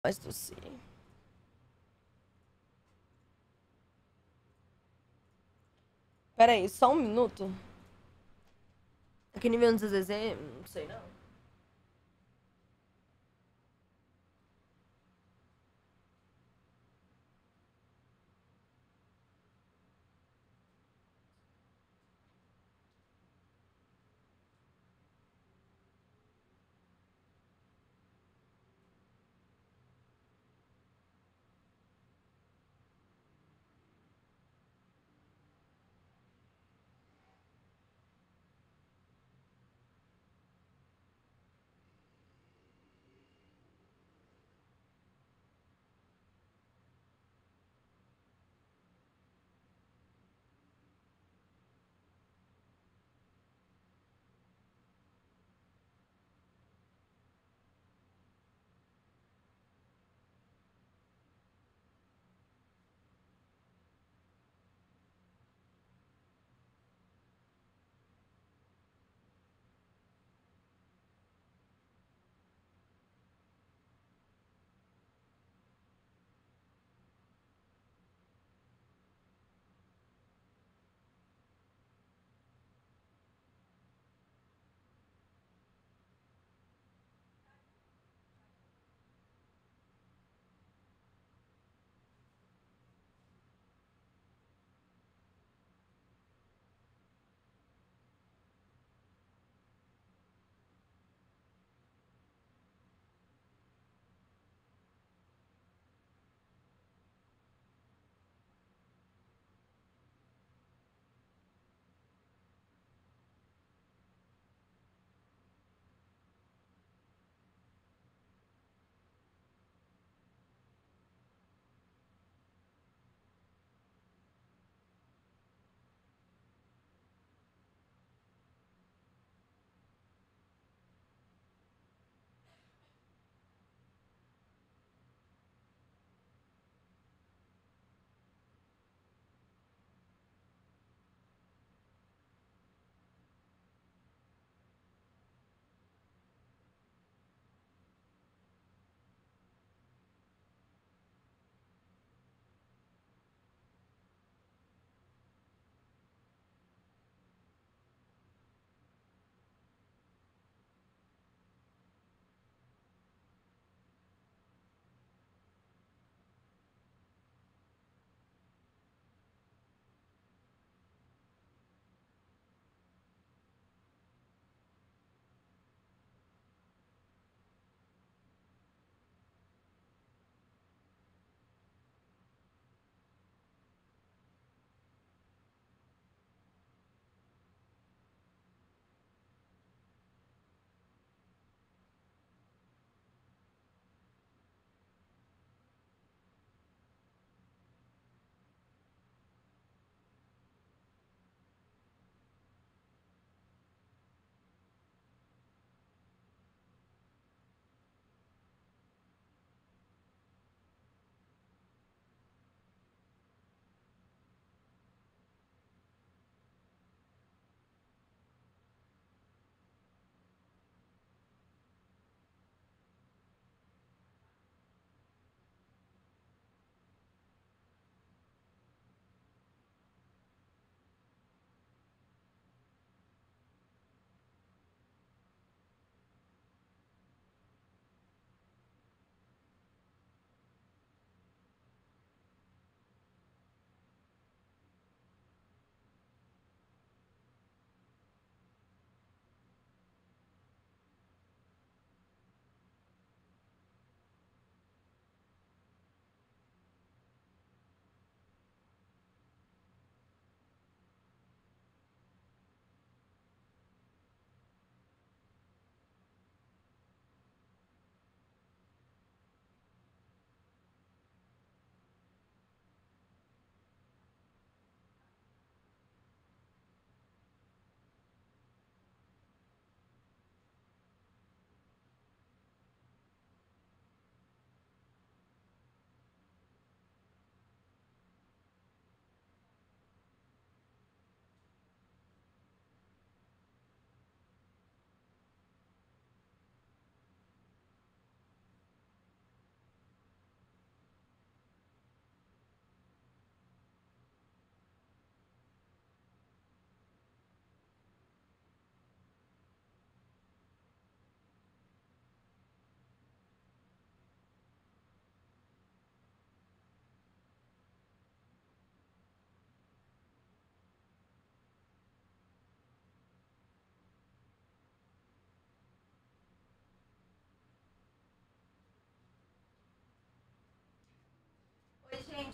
Mas tossir. Pera aí, só um minuto. Aquele nível do ZZZ, não sei não.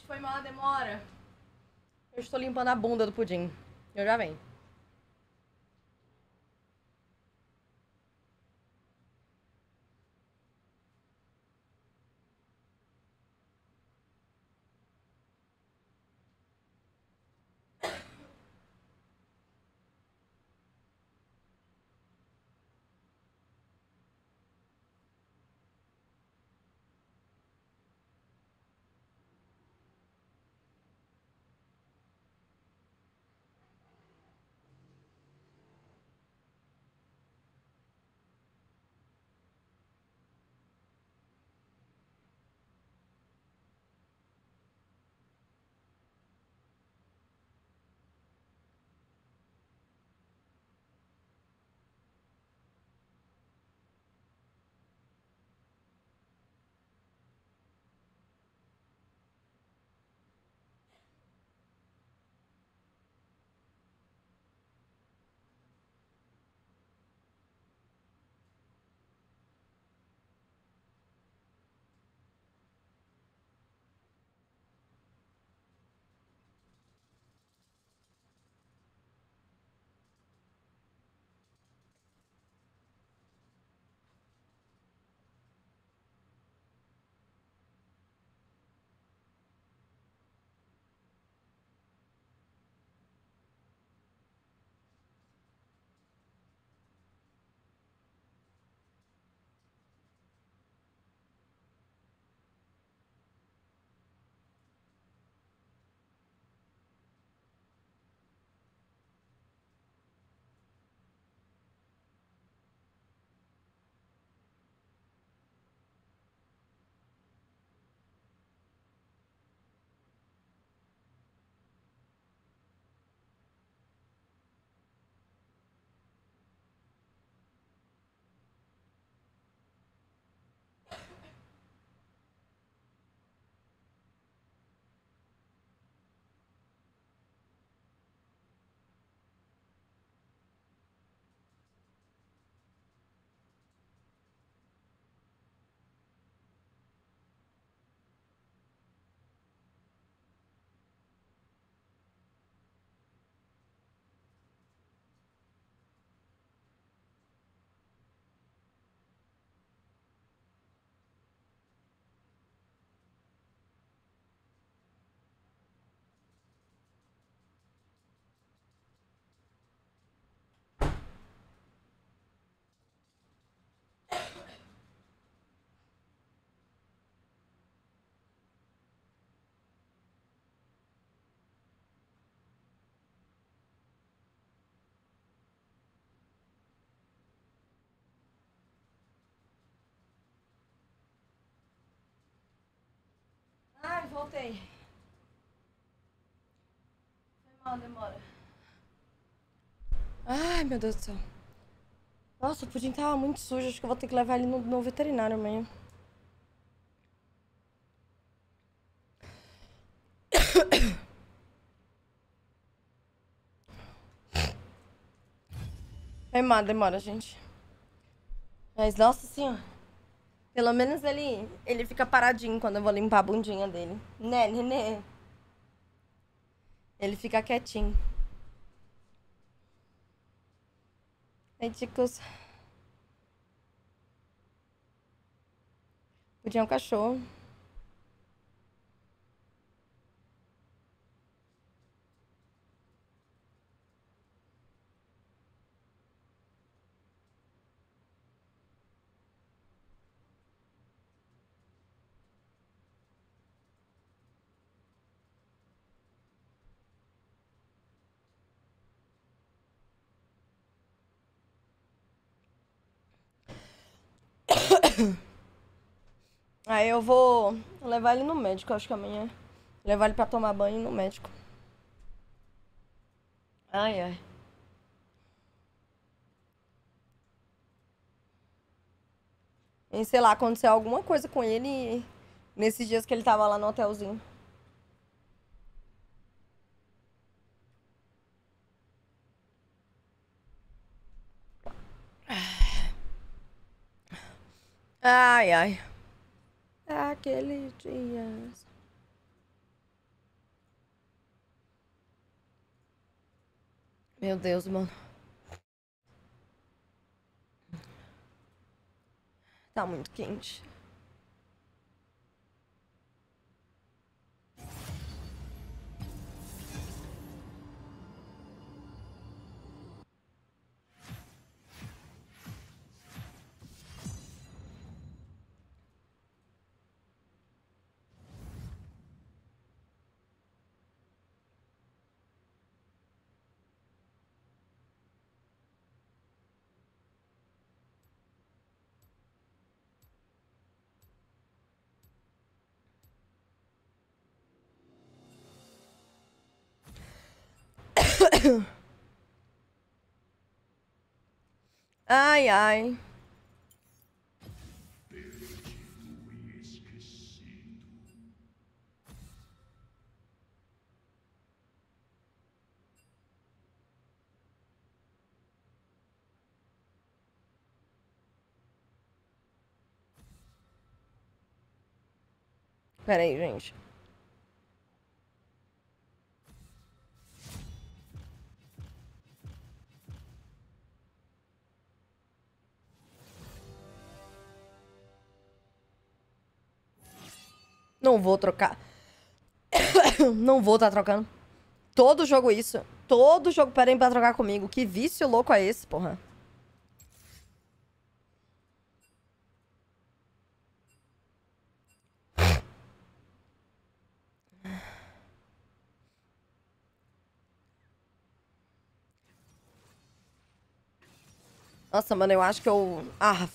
foi mal a demora. Eu estou limpando a bunda do pudim. Eu já venho. Ai, voltei. Foi mal a demora. Ai, meu Deus do céu. Nossa, o pudim tava muito sujo. Acho que eu vou ter que levar ele no veterinário amanhã. Foi mal a demora, gente. Mas, nossa senhora. Pelo menos ele fica paradinho quando eu vou limpar a bundinha dele. Né, nenê? Ele fica quietinho. Aí, chicos. Pudim é um cachorro. Aí eu vou levar ele no médico, acho que amanhã. Levar ele pra tomar banho no médico. Ai, ai. E sei lá, aconteceu alguma coisa com ele nesses dias que ele tava lá no hotelzinho. Ai, ai. Aqueles dias. Meu Deus, mano. Tá muito quente. Ai, ai. Pera aí, gente. Não vou trocar. Não vou tá trocando. Todo jogo isso. Todo jogo pedem pra trocar comigo. Que vício louco é esse, porra? Nossa, mano, eu acho que eu... Ah,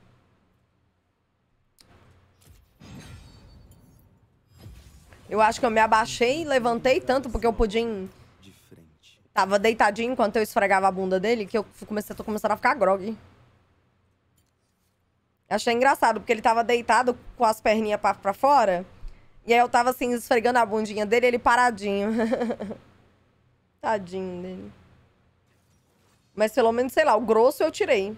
eu acho que eu me abaixei e levantei tanto porque o Pudim tava deitadinho enquanto eu esfregava a bunda dele que eu tô começando a ficar grog. Achei engraçado, porque ele tava deitado com as perninhas pra fora. E aí eu tava assim, esfregando a bundinha dele e ele paradinho. Tadinho dele. Mas pelo menos, sei lá, o grosso eu tirei.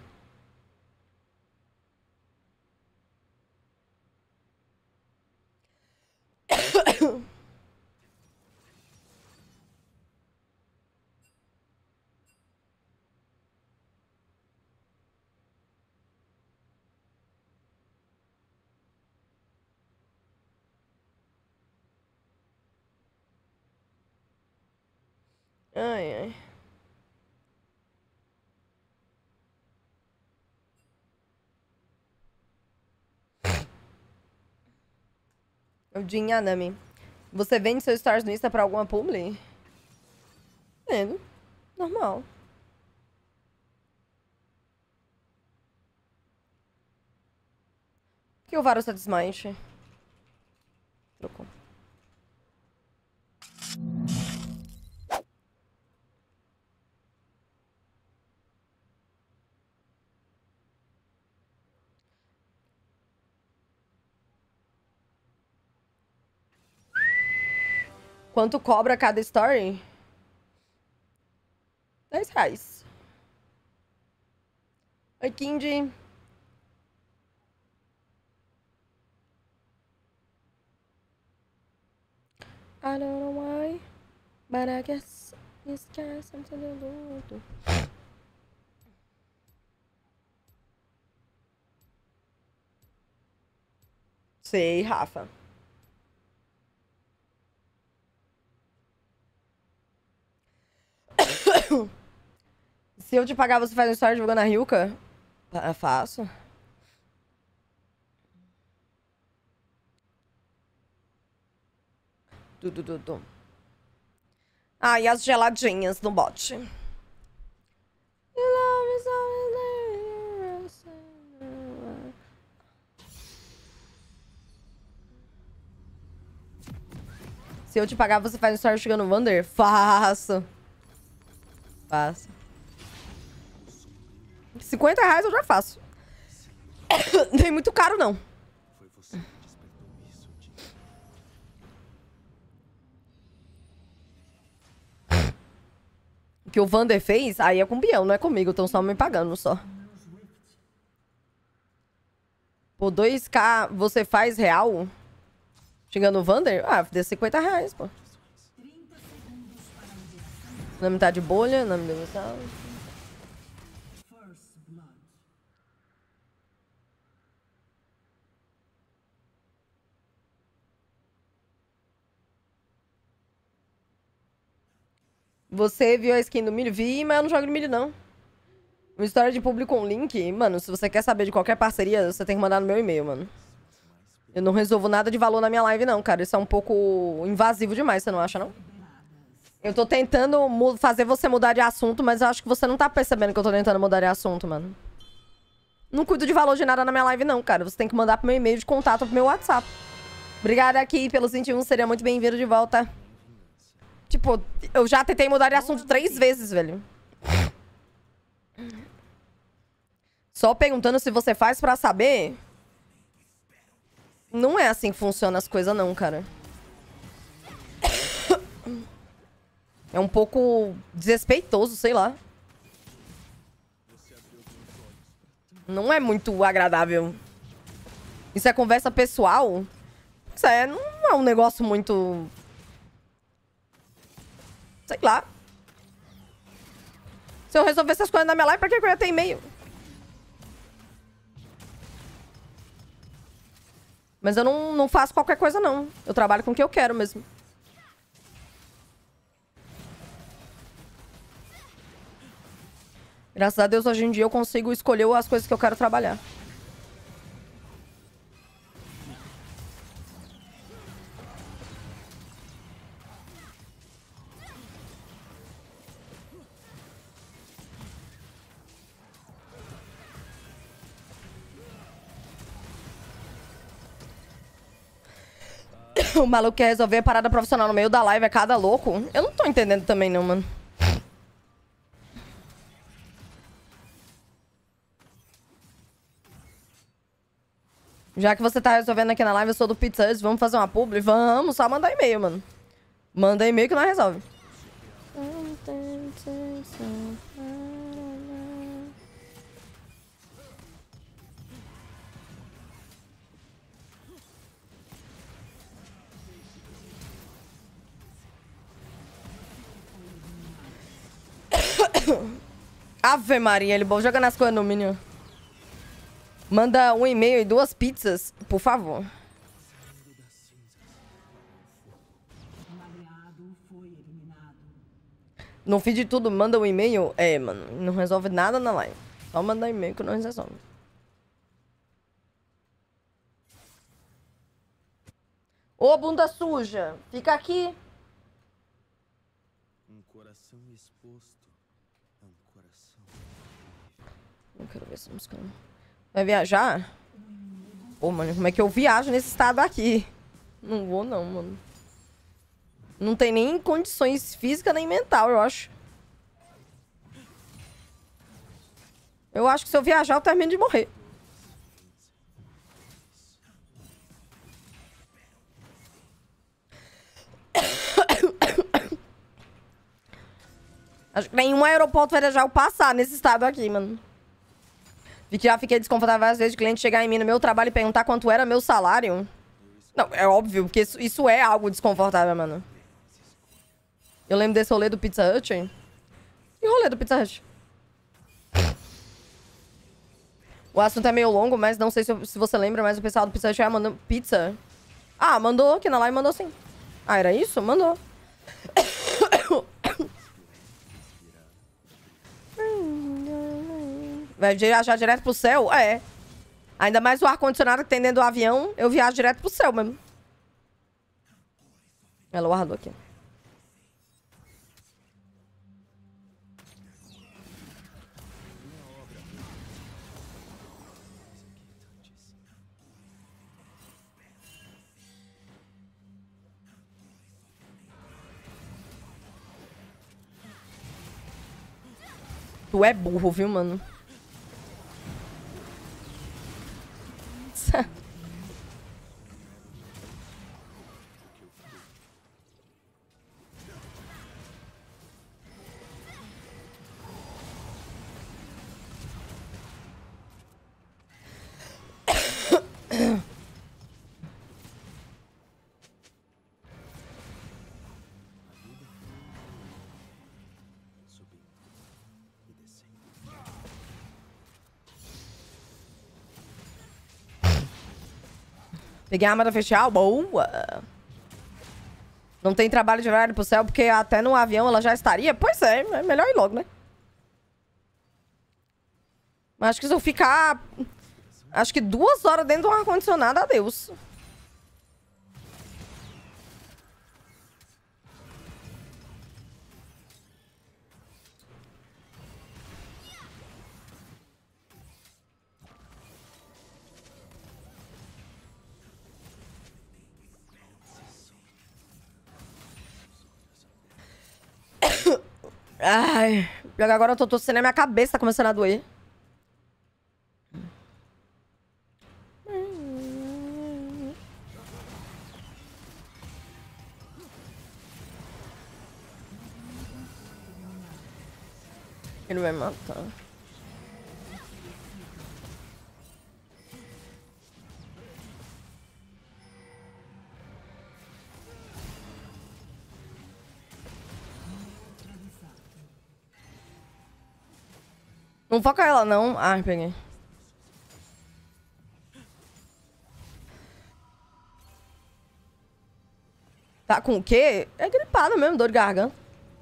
Ai, ai. O Jin Yanami. Você vende seu Stars no Insta pra alguma publi? Vendo. Normal. Por que o Varus tá desmanche? Trocou. Quanto cobra cada story? R$10. Oi, Kindy. I don't know why, but I guess this guy's something to do. Sei, Rafa. Se eu te pagar, você faz um story divulgando a Ryuka? Faço. Ah, e as geladinhas no bote. Se eu te pagar, você faz um story chegando no Wander? Faço. Faço. R$50 eu já faço. Nem muito caro, não. Foi você que despertou isso, O que o Wander fez, aí é com o Biel, não é comigo. Estão só me pagando, só. Por 2K, você faz real? Chegando no Wander? Ah, dê R$50, pô. Nome tá de bolha, nome do mensal. Você viu a skin do milho? Vi, mas eu não jogo de milho, não. Uma história de público com link. Mano, se você quer saber de qualquer parceria, você tem que mandar no meu e-mail, mano. Eu não resolvo nada de valor na minha live, não, cara. Isso é um pouco invasivo demais, você não acha, não? Eu tô tentando fazer você mudar de assunto, mas eu acho que você não tá percebendo que eu tô tentando mudar de assunto, mano. Não cuido de valor de nada na minha live, não, cara. Você tem que mandar pro meu e-mail de contato, pro meu WhatsApp. Obrigada aqui pelos 21, seria muito bem-vindo de volta. Tipo, eu já tentei mudar de assunto 3 vezes, velho. Só perguntando se você faz pra saber. Não é assim que funcionam as coisas, não, cara. É um pouco desrespeitoso, sei lá. Não é muito agradável. Isso é conversa pessoal? Isso não é um negócio muito... Sei lá. Se eu resolver essas coisas na minha live, pra que eu ia ter e-mail? Mas eu não faço qualquer coisa, não. Eu trabalho com o que eu quero mesmo. Graças a Deus, hoje em dia, eu consigo escolher as coisas que eu quero trabalhar. O maluco quer resolver a parada profissional no meio da live, é cada louco. Eu não tô entendendo também, não, mano. Já que você tá resolvendo aqui na live, eu sou do Pizza Hut, vamos fazer uma publi? Vamos, só mandar e-mail, mano. Manda e-mail que nós resolve. Ave Maria, ele jogando as coisas no Minion. Manda um e-mail e 2 pizzas, por favor. No fim de tudo, manda um e-mail. É, mano, não resolve nada na live. Só mandar e-mail que nós resolve. Ô, bunda suja, fica aqui. Um coração exposto é um coração. Não quero ver essa música, não. Vai viajar? Pô, mano, como é que eu viajo nesse estado aqui? Não vou, não, mano. Não tem nem condições físicas nem mental, eu acho. Eu acho que se eu viajar, eu termino de morrer. Acho que nenhum aeroporto vai deixar eu passar nesse estado aqui, mano. Já fiquei desconfortável várias vezes de cliente chegar em mim no meu trabalho e perguntar quanto era meu salário. Não, é óbvio, porque isso é algo desconfortável, mano. Eu lembro desse rolê do Pizza Hut, hein? Que rolê do Pizza Hut? O assunto é meio longo, mas não sei se você lembra, mas o pessoal do Pizza Hut já mandou pizza. Ah, mandou aqui na live, mandou sim. Ah, era isso? Mandou. Vai viajar direto pro céu? É. Ainda mais o ar-condicionado que tem dentro do avião, eu viajo direto pro céu mesmo. Ela guardou aqui. Tu é burro, viu, mano? Peguei a arma da festival. Boa. Não tem trabalho de horário pro céu, porque até no avião ela já estaria. Pois é, é melhor ir logo, né? Mas acho que se eu ficar... Acho que 2 horas dentro de um ar-condicionado, adeus. Ai, pior que agora eu tô tossindo e minha cabeça tá começando a doer. Ele vai matar. Não foca ela, não. Ai, peguei. Tá com o quê? É gripada mesmo, dor de garganta.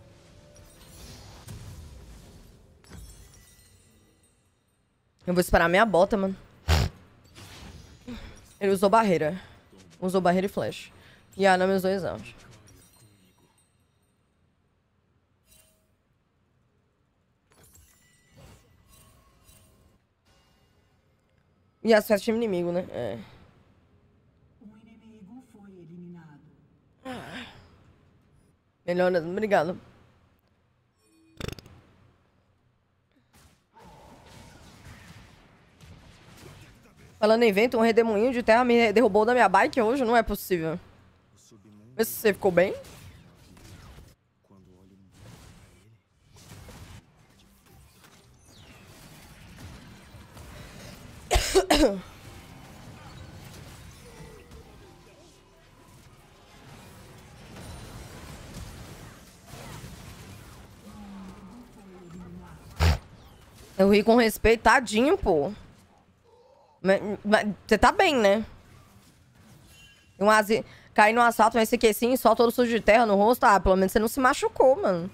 Eu vou esperar minha bota, mano. Ele usou barreira. Usou barreira e flash. E a Ana me usou exaust. E as festas time inimigo, né? É. Um inimigo foi eliminado. Melhor, obrigado. Falando em vento, um redemoinho de terra me derrubou da minha bike hoje. Não é possível. Vê se você ficou bem. Eu ri com respeito, tadinho, pô. Mas você tá bem, né? Cair no assalto, mas esse aqui assim, só todo sujo de terra no rosto. Ah, pelo menos você não se machucou, mano.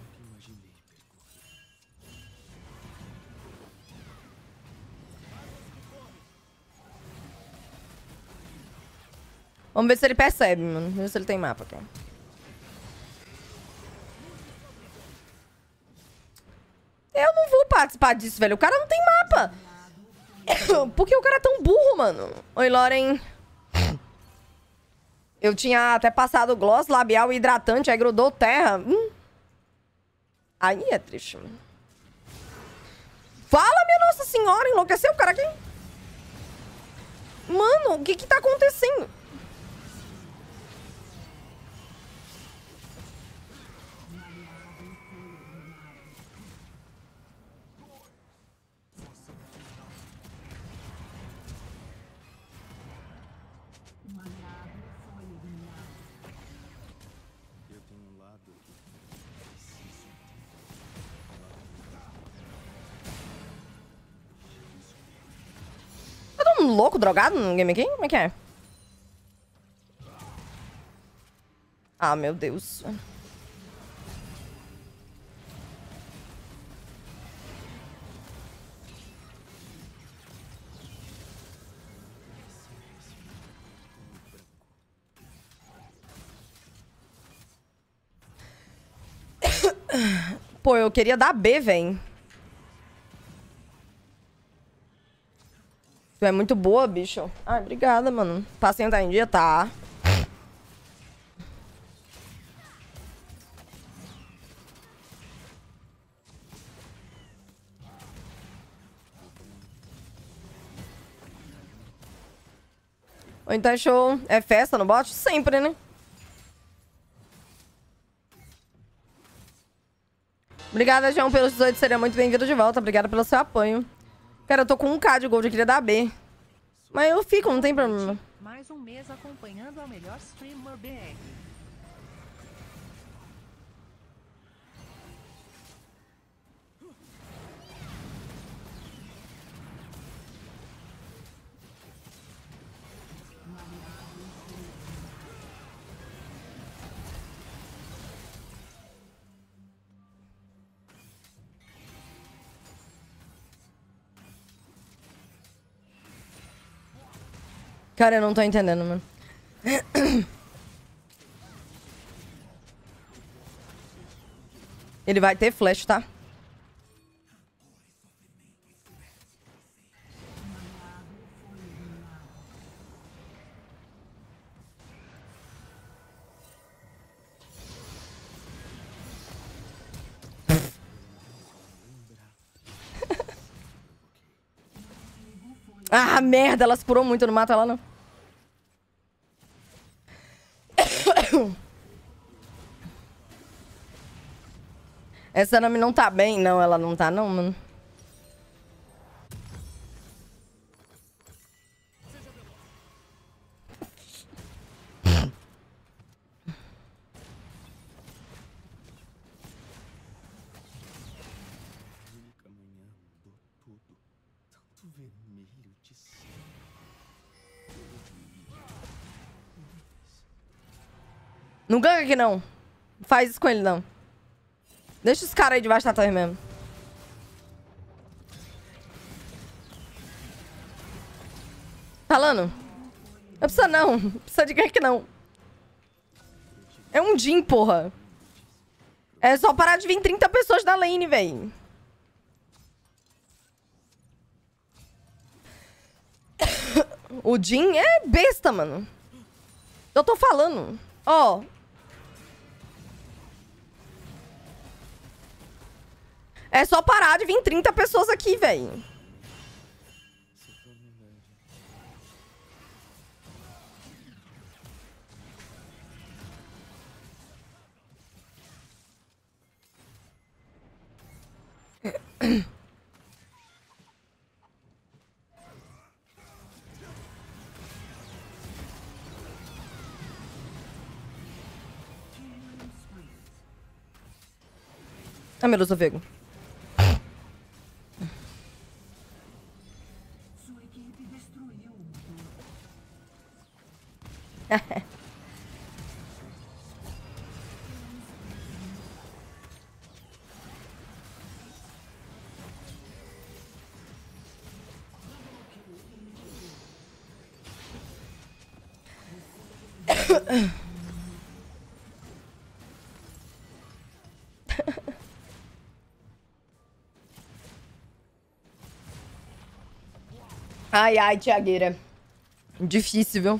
Vamos ver se ele percebe, mano. Vamos ver se ele tem mapa aqui. Eu não vou participar disso, velho. O cara não tem mapa. Por que o cara é tão burro, mano? Oi, Loren. Eu tinha até passado gloss, labial e hidratante, aí grudou terra. Aí é triste, mano. Fala, minha Nossa Senhora, enlouqueceu o cara aqui? Mano, o que que tá acontecendo? Um louco, drogado no game aqui? Como é que é? Ah, meu Deus. Pô, eu queria dar B, véi. Tu é muito boa, bicho. Ai, obrigada, mano. Passinho tá em dia? Tá. Ou então é show. É festa no bot? Sempre, né? Obrigada, João, pelos 18. Seria muito bem-vindo de volta. Obrigada pelo seu apoio. Cara, eu tô com 1k de gold. Eu queria dar B. Mas eu fico, não tem problema. Mais um mês acompanhando a melhor streamer BR. Cara, eu não tô entendendo, mano. Ele vai ter flash, tá? Ah, merda, ela se curou muito, não mata ela, não. Essa Nami não tá bem. Não, ela não tá, não, mano. única manhã mudou tudo. Tanto vermelho de céu. Não ganha aqui, não. Faz isso com ele, não. Deixa os caras aí debaixo da torre mesmo. Falando? Não precisa não. Não precisa de gank, não. É um Jhin, porra. É só parar de vir 30 pessoas da lane, véi. O Jhin é besta, mano. Eu tô falando. Ó. É só parar de vir 30 pessoas aqui, véi. Ai, meu Deus, eu pego. Sua equipe destruiu o motor. Ai, ai, Tiagueira. Difícil, viu?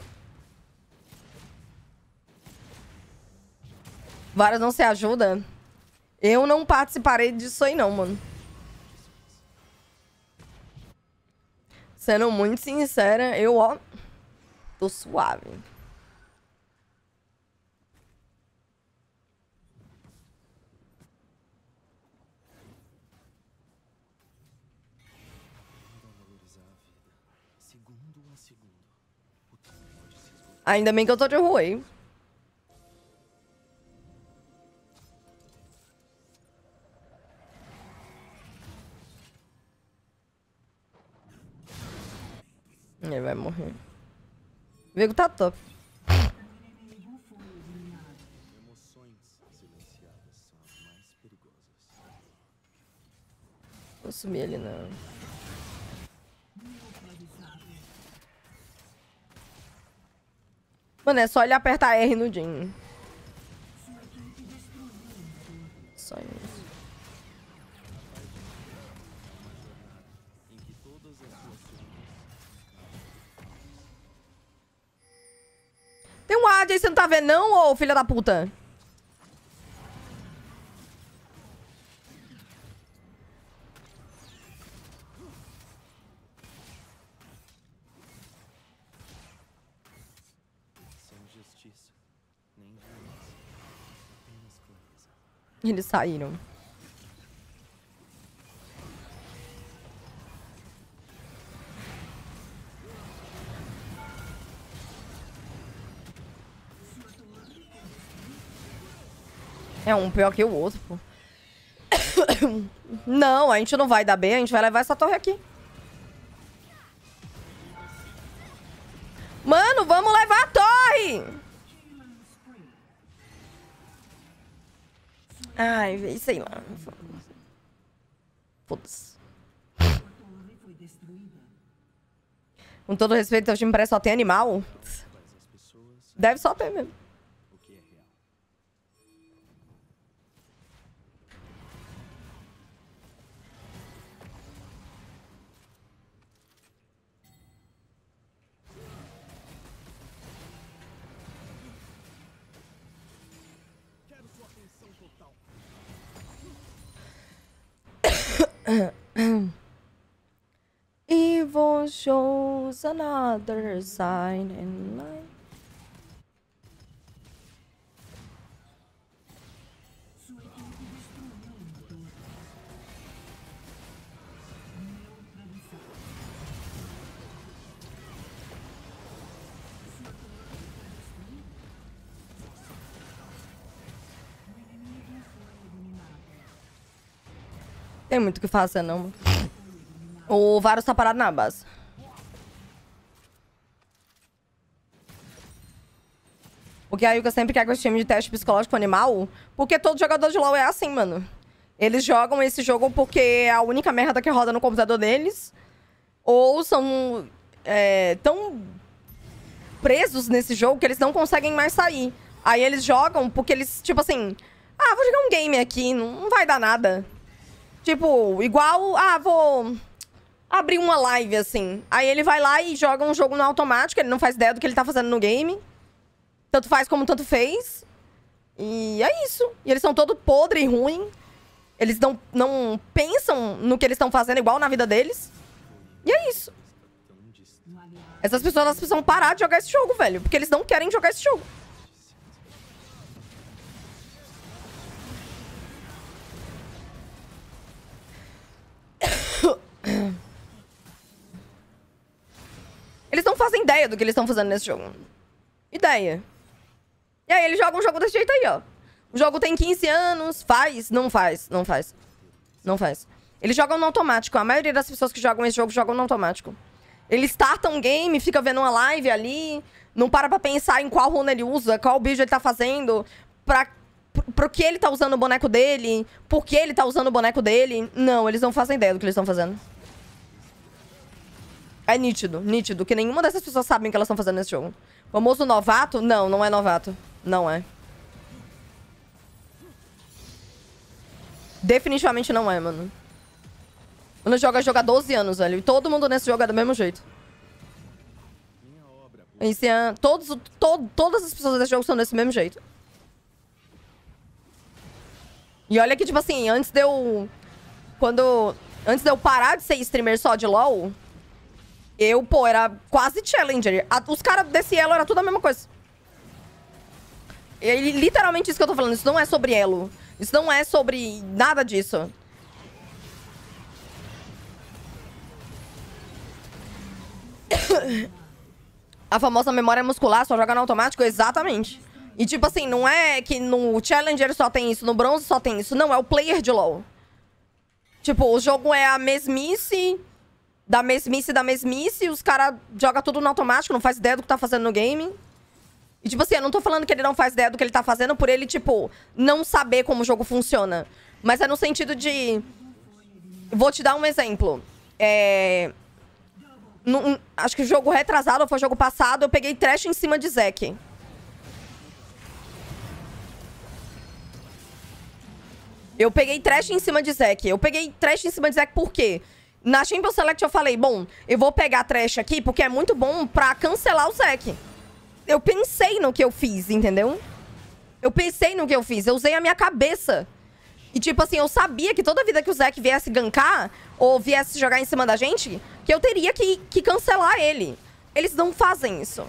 Várias não se ajuda. Eu não participarei disso aí, não, mano. Sendo muito sincera, eu, ó, tô suave. Valorizar a vida. Segundo a segundo. O tempo pode se esgotar. Ainda bem que eu tô de Ruei. Ele vai morrer. Vigo tá top. Inimigo foi eliminado. Emoções silenciadas são as mais perigosas. Vou sumir ele, não. Neutralizado. Mano, é só ele apertar R no Jhin. Sua equipe destruiu o motor. Só isso. Em que todas as suas sombras. Tem um ad aí, você não tá vendo, não, ô filha da puta? Sem justiça, nem violência, apenas clareza. Eles saíram. É um pior que o outro, pô. Não, a gente não vai dar B, a gente vai levar essa torre aqui. Mano, vamos levar a torre! Ai, véi, sei lá. Foda-se. Sua torre foi destruída. Com todo respeito, teu time parece só tem animal. Deve só ter mesmo. O que é real? Quero sua atenção total. Evil shows another sign in life. Sua equipe destruiu uma torre. Neutralizado. Sua torre está destruída. O inimigo foi eliminado. Tem muito o que fazer, não. O Varus tá parado na base. Porque a Yuka sempre quer com esse time de teste psicológico animal. Porque todo jogador de LoL é assim, mano. Eles jogam esse jogo porque é a única merda que roda no computador deles. Ou são tão presos nesse jogo que eles não conseguem mais sair. Aí eles jogam porque eles, tipo assim... Ah, vou jogar um game aqui, não vai dar nada. Tipo, igual... Ah, vou... abrir uma live, assim. Aí ele vai lá e joga um jogo no automático. Ele não faz ideia do que ele tá fazendo no game. Tanto faz como tanto fez. E é isso. E eles são todo podre e ruim. Eles não pensam no que eles estão fazendo igual na vida deles. E é isso. Essas pessoas elas precisam parar de jogar esse jogo, velho. Porque eles não querem jogar esse jogo. Eles não fazem ideia do que eles estão fazendo nesse jogo. Ideia. E aí eles jogam um jogo desse jeito aí, ó. O jogo tem 15 anos, faz? Não faz, não faz. Não faz. Eles jogam no automático. A maioria das pessoas que jogam esse jogo jogam no automático. Ele starta um game, fica vendo uma live ali, não para pra pensar em qual runa ele usa, qual build ele tá fazendo, pro que ele tá usando o boneco dele, por que ele tá usando o boneco dele. Não, eles não fazem ideia do que eles estão fazendo. É nítido, nítido, que nenhuma dessas pessoas sabem o que elas estão fazendo nesse jogo. Famoso novato? Não, não é novato. Não é. Definitivamente não é, mano. Quando joga 12 anos, velho. E todo mundo nesse jogo é do mesmo jeito. Todas as pessoas desse jogo são desse mesmo jeito. E olha que, tipo assim, antes de eu parar de ser streamer só de LoL, pô, era quase challenger. Os caras desse elo era tudo a mesma coisa. E literalmente isso que eu tô falando. Isso não é sobre elo. Isso não é sobre nada disso. A famosa memória muscular só joga no automático? Exatamente. E tipo assim, não é que no Challenger só tem isso, no Bronze só tem isso. Não, é o player de LoL. Tipo, o jogo é a mesmice da mesmice, e os caras jogam tudo no automático, não faz ideia do que tá fazendo no game. E tipo assim, eu não tô falando que ele não faz ideia do que ele tá fazendo por ele, tipo, não saber como o jogo funciona. Mas é no sentido de... Vou te dar um exemplo. Acho que o jogo retrasado ou foi o jogo passado, eu peguei trash em cima de Zac. Eu peguei trash em cima de Zac. Eu peguei trash em cima de Zac por quê? Na Champions Select eu falei, bom, eu vou pegar trash aqui porque é muito bom pra cancelar o Zac. Eu pensei no que eu fiz, entendeu? Eu pensei no que eu fiz. Eu usei a minha cabeça. E tipo assim, eu sabia que toda vida que o Zac viesse gankar ou viesse jogar em cima da gente, que eu teria que cancelar ele. Eles não fazem isso.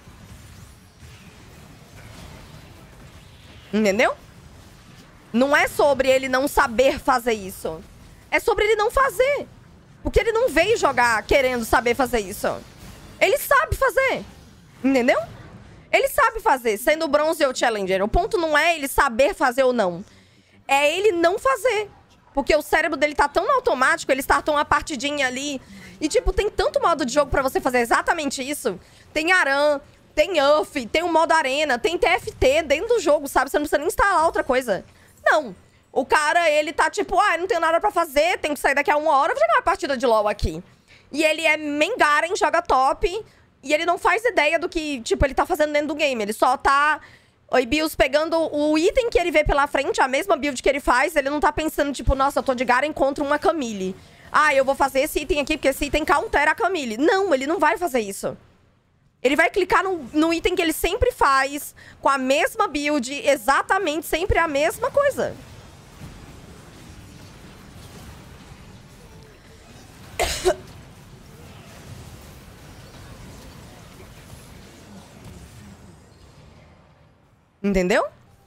Entendeu? Não é sobre ele não saber fazer isso. É sobre ele não fazer. Porque ele não veio jogar querendo saber fazer isso. Ele sabe fazer. Entendeu? Ele sabe fazer, sendo bronze ou challenger. O ponto não é ele saber fazer ou não. É ele não fazer. Porque o cérebro dele tá tão automático, ele startou uma partidinha ali. E, tipo, tem tanto modo de jogo pra você fazer exatamente isso. Tem Aran, tem UF, tem o modo arena, tem TFT dentro do jogo, sabe? Você não precisa nem instalar outra coisa. Não. O cara, ele tá tipo, não tenho nada pra fazer, tenho que sair daqui a 1 hora, vou jogar uma partida de LoL aqui. E ele é main Garen, joga top. E ele não faz ideia do que, tipo, ele tá fazendo dentro do game. Ele só tá... Oi, Bills, pegando o item que ele vê pela frente, a mesma build que ele faz, ele não tá pensando, tipo, nossa, eu tô de Garen contra uma Camille. Ah, eu vou fazer esse item aqui, porque esse item countera a Camille. Não, ele não vai fazer isso. Ele vai clicar no item que ele sempre faz, com a mesma build, exatamente, sempre a mesma coisa. Entendeu?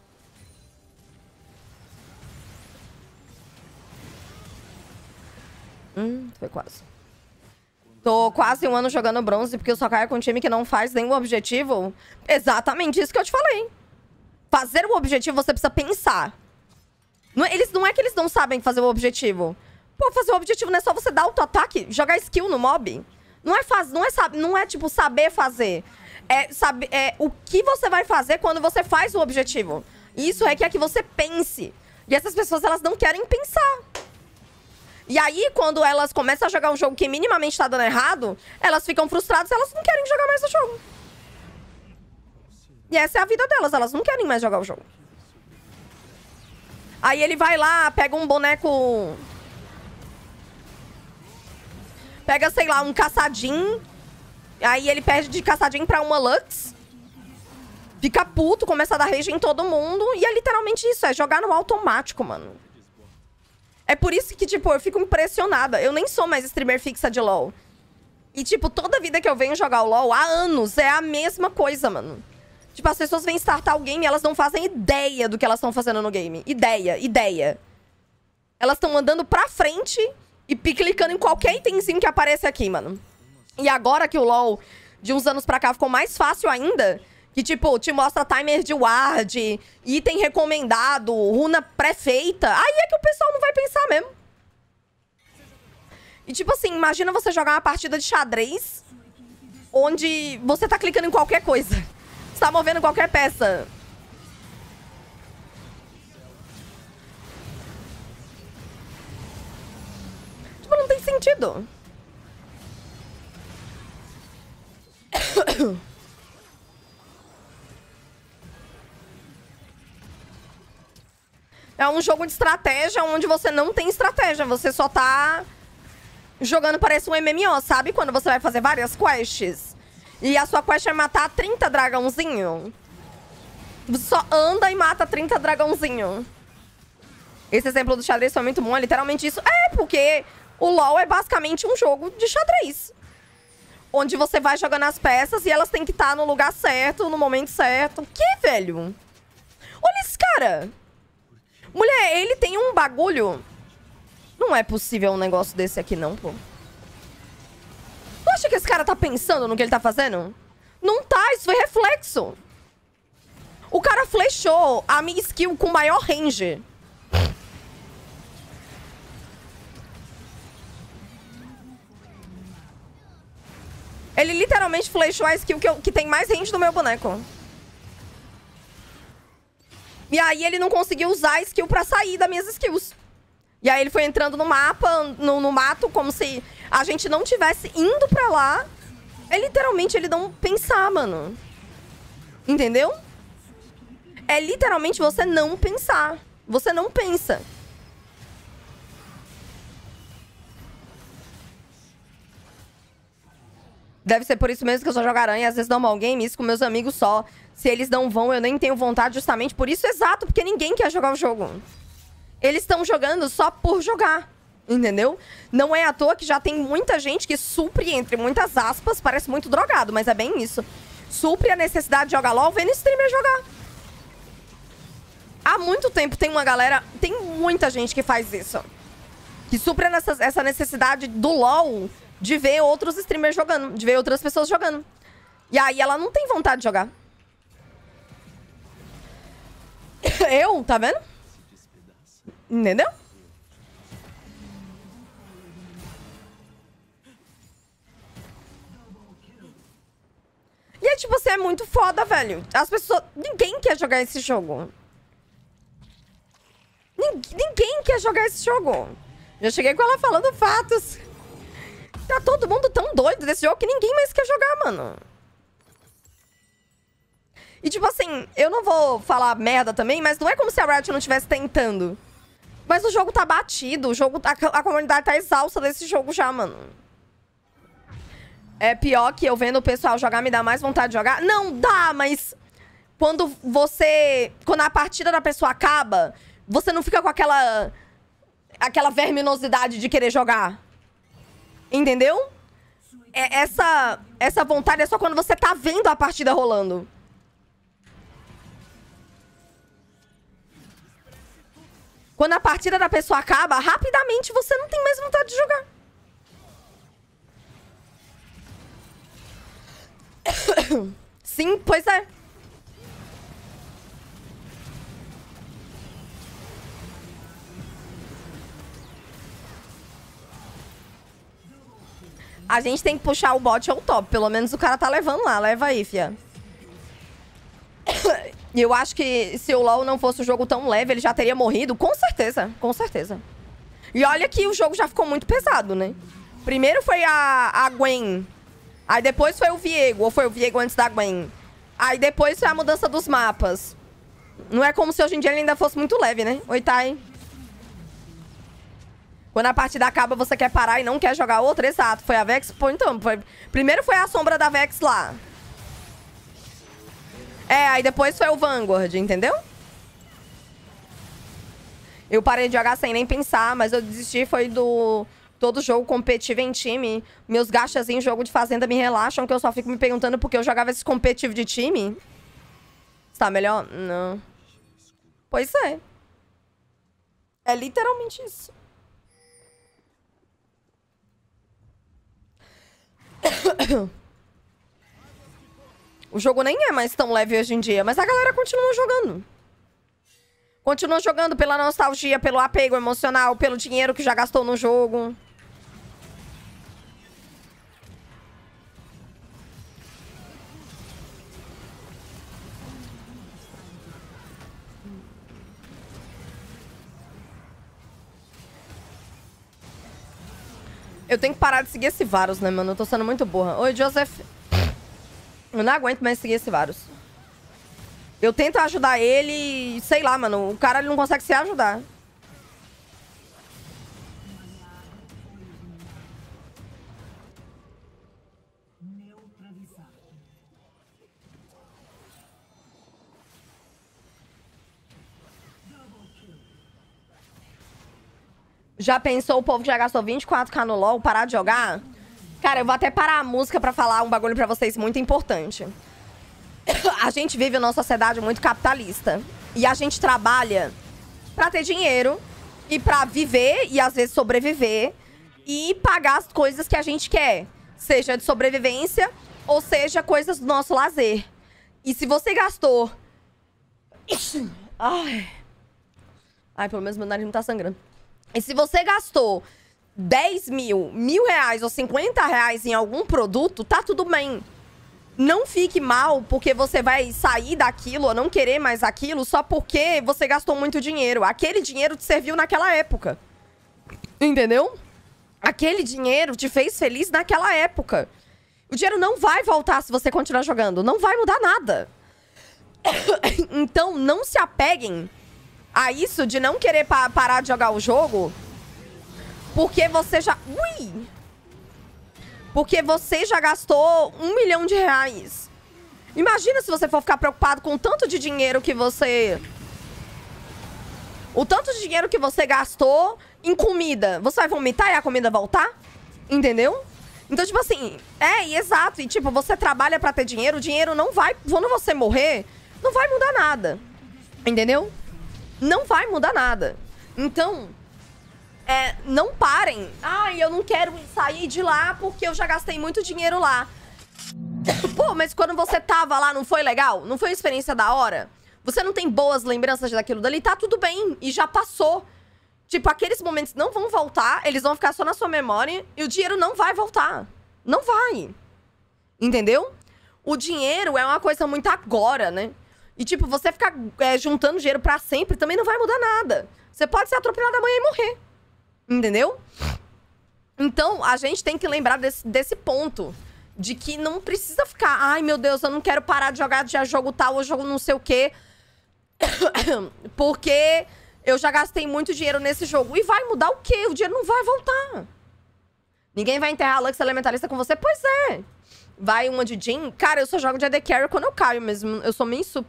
Foi quase. Tô quase um ano jogando bronze porque eu só caio com um time que não faz nenhum objetivo. Exatamente isso que eu te falei. Fazer o objetivo, você precisa pensar. Não é que eles não sabem fazer o objetivo. Pô, fazer o objetivo não é só você dar auto-ataque, jogar skill no mob. Não é tipo saber fazer. É o que você vai fazer quando você faz o objetivo. Isso requer que você pense. E essas pessoas, elas não querem pensar. E aí, quando elas começam a jogar um jogo que minimamente tá dando errado, elas ficam frustradas e elas não querem jogar mais o jogo. E essa é a vida delas, elas não querem mais jogar o jogo. Aí ele vai lá, pega um boneco... Pega, sei lá, um caçadinho. Aí ele perde de caçadinho pra uma Lux. Fica puto, começa a dar rage em todo mundo. E é literalmente isso, é jogar no automático, mano. É por isso que, tipo, eu fico impressionada. Eu nem sou mais streamer fixa de LoL. E, tipo, toda vida que eu venho jogar o LoL, há anos, é a mesma coisa, mano. Tipo, as pessoas vêm startar o game e elas não fazem ideia do que elas estão fazendo no game. Ideia. Elas estão andando pra frente e clicando em qualquer itemzinho que aparece aqui, mano. E agora que o LoL, de uns anos pra cá, ficou mais fácil ainda... Que, tipo, te mostra timer de ward, item recomendado, runa pré-feita. Aí é que o pessoal não vai pensar mesmo. E, tipo assim, imagina você jogar uma partida de xadrez onde você tá clicando em qualquer coisa. Você tá movendo qualquer peça. Tipo, não tem sentido. É um jogo de estratégia onde você não tem estratégia. Você só tá jogando, parece um MMO, sabe? Quando você vai fazer várias quests. E a sua quest é matar 30 dragãozinho. Você só anda e mata 30 dragãozinho. Esse exemplo do xadrez foi muito bom. É literalmente isso. É, porque o LoL é basicamente um jogo de xadrez. Onde você vai jogando as peças e elas têm que estar no lugar certo, no momento certo. Que, velho? Olha esse cara. Mulher, ele tem um bagulho... Não é possível um negócio desse aqui, não, pô. Tu acha que esse cara tá pensando no que ele tá fazendo? Não tá, isso foi reflexo. O cara flechou a minha skill com maior range. Ele literalmente flechou a skill que tem mais range do meu boneco. E aí ele não conseguiu usar a skill pra sair das minhas skills. E aí ele foi entrando no mapa, no mato, como se a gente não tivesse indo pra lá. É literalmente ele não pensar, mano. Entendeu? É literalmente você não pensar. Você não pensa. Deve ser por isso mesmo que eu só jogo aranha. Às vezes normal game, isso com meus amigos só. Se eles não vão, eu nem tenho vontade justamente por isso. Exato, porque ninguém quer jogar o jogo. Eles estão jogando só por jogar. Entendeu? Não é à toa que já tem muita gente que supre, entre muitas aspas, parece muito drogado, mas é bem isso. Supre a necessidade de jogar LOL vendo streamer jogar. Há muito tempo tem uma galera... Tem muita gente que faz isso. Que supre essa necessidade do LOL de ver outros streamers jogando. De ver outras pessoas jogando. E aí ela não tem vontade de jogar. Eu, tá vendo? Entendeu? E é tipo assim, é muito foda, velho. As pessoas... Ninguém quer jogar esse jogo. Ninguém quer jogar esse jogo. Já cheguei com ela falando fatos. Tá todo mundo tão doido desse jogo que ninguém mais quer jogar, mano. E tipo assim, eu não vou falar merda também, mas não é como se a Riot não estivesse tentando. Mas o jogo tá batido, o jogo, a comunidade tá exausta desse jogo já, mano. É pior que eu vendo o pessoal jogar me dá mais vontade de jogar? Não, dá, mas... Quando a partida da pessoa acaba, você não fica com aquela verminosidade de querer jogar. Entendeu? Essa vontade é só quando você tá vendo a partida rolando. Quando a partida da pessoa acaba, rapidamente você não tem mais vontade de jogar. Sim, pois é. A gente tem que puxar o bot ou o top. Pelo menos o cara tá levando lá. Leva aí, fia. E eu acho que se o LoL não fosse um jogo tão leve, ele já teria morrido. Com certeza. Com certeza. E olha que o jogo já ficou muito pesado, né? Primeiro foi a Gwen. Aí depois foi o Viego. Ou foi o Viego antes da Gwen. Aí depois foi a mudança dos mapas. Não é como se hoje em dia ele ainda fosse muito leve, né? Oi, Thay. Quando a partida acaba, você quer parar e não quer jogar outra? Exato. Foi a Vex? Pô, então. Primeiro foi a sombra da Vex lá. É, aí depois foi o Vanguard, entendeu? Eu parei de jogar sem nem pensar, mas eu desisti foi do... Todo jogo competitivo em time. Meus gachas em jogo de fazenda me relaxam, que eu só fico me perguntando por que eu jogava esse competitivo de time. Está melhor? Não. Pois é. É literalmente isso. O jogo nem é mais tão leve hoje em dia, mas a galera continua jogando. Continua jogando pela nostalgia, pelo apego emocional, pelo dinheiro que já gastou no jogo. Eu tenho que parar de seguir esse Varus, né, mano? Eu tô sendo muito burra. Oi, Joseph. Eu não aguento mais seguir esse Varus. Eu tento ajudar ele, sei lá, mano. O cara ele não consegue se ajudar. Já pensou o povo que já gastou 24k no LoL parar de jogar? Cara, eu vou até parar a música pra falar um bagulho pra vocês muito importante. A gente vive numa sociedade muito capitalista. E a gente trabalha pra ter dinheiro e pra viver e às vezes sobreviver e pagar as coisas que a gente quer. Seja de sobrevivência ou seja coisas do nosso lazer. E se você gastou... Ai, pelo menos meu nariz não tá sangrando. E se você gastou 10 mil, R$1.000 ou 50 reais em algum produto, tá tudo bem. Não fique mal porque você vai sair daquilo ou não querer mais aquilo só porque você gastou muito dinheiro. Aquele dinheiro te serviu naquela época. Entendeu? Aquele dinheiro te fez feliz naquela época. O dinheiro não vai voltar se você continuar jogando. Não vai mudar nada. Então, não se apeguem a isso de não querer parar de jogar o jogo porque você já... Ui! Porque você já gastou R$1 milhão. Imagina se você for ficar preocupado com o tanto de dinheiro que você... O tanto de dinheiro que você gastou em comida. Você vai vomitar e a comida voltar? Entendeu? Então, tipo assim... exato. E, tipo, você trabalha pra ter dinheiro. O dinheiro não vai... Quando você morrer, não vai mudar nada. Entendeu? Não vai mudar nada. Então... não parem. Ai, eu não quero sair de lá porque eu já gastei muito dinheiro lá. Pô, mas quando você tava lá, não foi legal? Não foi uma experiência da hora? Você não tem boas lembranças daquilo dali? Tá tudo bem. E já passou. Tipo, aqueles momentos não vão voltar. Eles vão ficar só na sua memória. E o dinheiro não vai voltar. Não vai. Entendeu? O dinheiro é uma coisa muito agora, né? E, tipo, você ficar juntando dinheiro pra sempre também não vai mudar nada. Você pode ser atropelado amanhã e morrer. Entendeu? Então, a gente tem que lembrar desse ponto. De que não precisa ficar... Ai, meu Deus, eu não quero parar de jogar já jogo tal ou jogo não sei o quê. Porque eu já gastei muito dinheiro nesse jogo. E vai mudar o quê? O dinheiro não vai voltar. Ninguém vai enterrar a Lux Elementalista com você? Pois é. Vai uma de Jhin. Cara, eu só jogo de AD Carry quando eu caio mesmo. Eu sou main sup.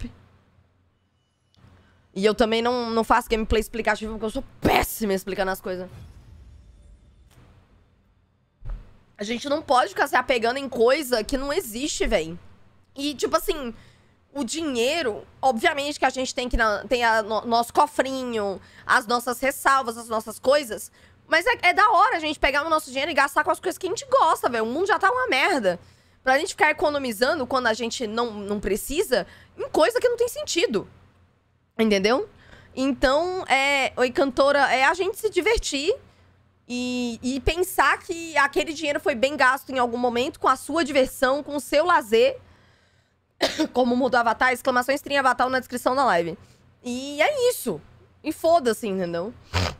E eu também não faço gameplay explicativo porque eu sou péssima explicando as coisas. A gente não pode ficar se apegando em coisa que não existe, velho. E, tipo assim, o dinheiro... Obviamente que a gente tem que tem nosso cofrinho, as nossas ressalvas, as nossas coisas. Mas é da hora a gente pegar o nosso dinheiro e gastar com as coisas que a gente gosta, velho. O mundo já tá uma merda. Pra gente ficar economizando quando a gente não precisa em coisa que não tem sentido. Entendeu? Então, oi, cantora, é a gente se divertir... E pensar que aquele dinheiro foi bem gasto em algum momento com a sua diversão, com o seu lazer. Como mudou o avatar, exclamação string avatar na descrição da live. E é isso. E foda-se, entendeu?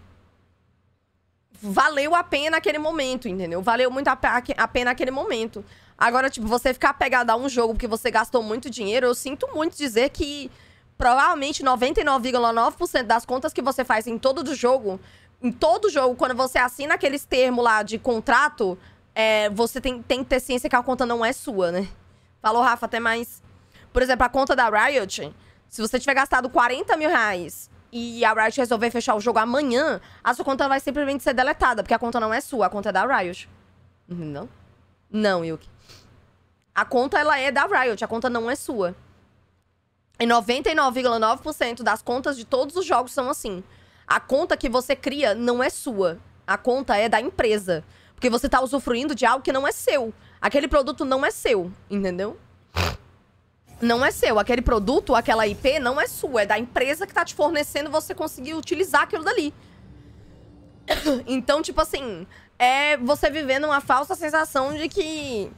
Valeu a pena aquele momento, entendeu? Valeu muito a pena aquele momento. Agora, tipo, você ficar apegado a um jogo porque você gastou muito dinheiro, eu sinto muito dizer que provavelmente 99,9% das contas que você faz em todo o jogo... Em todo jogo, quando você assina aqueles termos lá de contrato, você tem que ter ciência que a conta não é sua, né? Falou, Rafa, até mais. Por exemplo, a conta da Riot, se você tiver gastado 40 mil reais e a Riot resolver fechar o jogo amanhã, a sua conta vai simplesmente ser deletada, porque a conta não é sua, a conta é da Riot. Entendeu? Não, Yuki. A conta, ela é da Riot, a conta não é sua. E 99,9% das contas de todos os jogos são assim. A conta que você cria não é sua. A conta é da empresa. Porque você tá usufruindo de algo que não é seu. Aquele produto não é seu, entendeu? Não é seu. Aquele produto, aquela IP, não é sua. É da empresa que tá te fornecendo você conseguir utilizar aquilo dali. Então, tipo assim, é você vivendo uma falsa sensação de que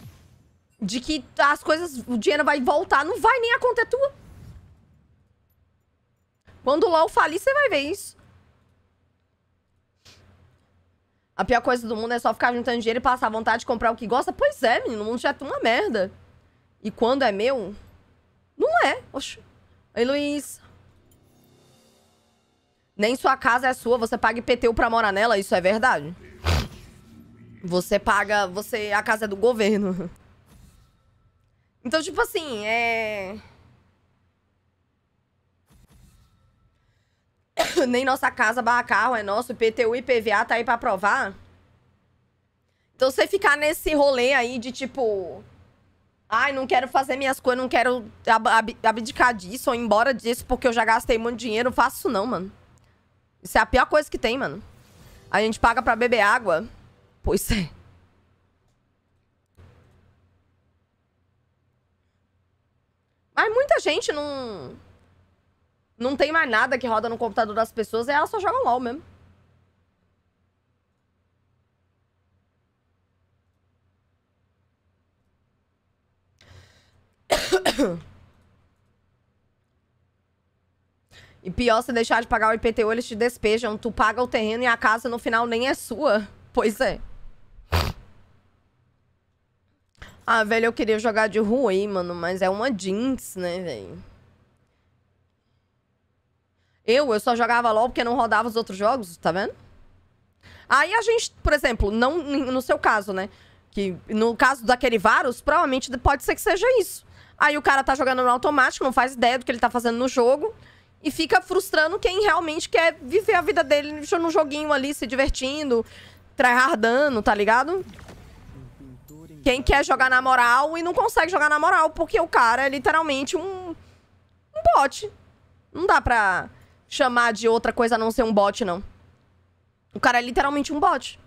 as coisas, o dinheiro vai voltar. Não vai, nem a conta é tua. Quando o LoL falir, você vai ver isso. A pior coisa do mundo é só ficar juntando dinheiro e passar vontade de comprar o que gosta. Pois é, menino. O mundo já é uma merda. E quando é meu, não é. Oxi. Oi, Luiz. Nem sua casa é sua. Você paga IPTU pra morar nela. Isso é verdade. Você paga... A casa é do governo. Então, tipo assim, nem nossa casa barra carro é nosso, IPTU e IPVA tá aí pra provar. Então você ficar nesse rolê aí de tipo... Ai, não quero fazer minhas coisas, não quero abdicar disso ou ir embora disso porque eu já gastei muito dinheiro. Não faço isso não, mano. Isso é a pior coisa que tem, mano. A gente paga pra beber água. Pois é. Mas muita gente não tem mais nada que roda no computador das pessoas, e elas só jogam LOL mesmo. E pior, se deixar de pagar o IPTU, eles te despejam. Tu paga o terreno e a casa no final nem é sua. Pois é. Ah, velho, eu queria jogar de Rui, mano, mas é uma Jinx, né, velho? Eu só jogava LOL porque não rodava os outros jogos, tá vendo? Aí a gente, por exemplo, não no seu caso, né? Que no caso daquele Varus, provavelmente pode ser que seja isso. Aí o cara tá jogando no automático, não faz ideia do que ele tá fazendo no jogo. E fica frustrando quem realmente quer viver a vida dele no joguinho ali, se divertindo, tryhardando, tá ligado? Quem quer jogar na moral e não consegue jogar na moral, porque o cara é literalmente um bot. Não dá pra chamar de outra coisa a não ser um bot, não. O cara é literalmente um bot.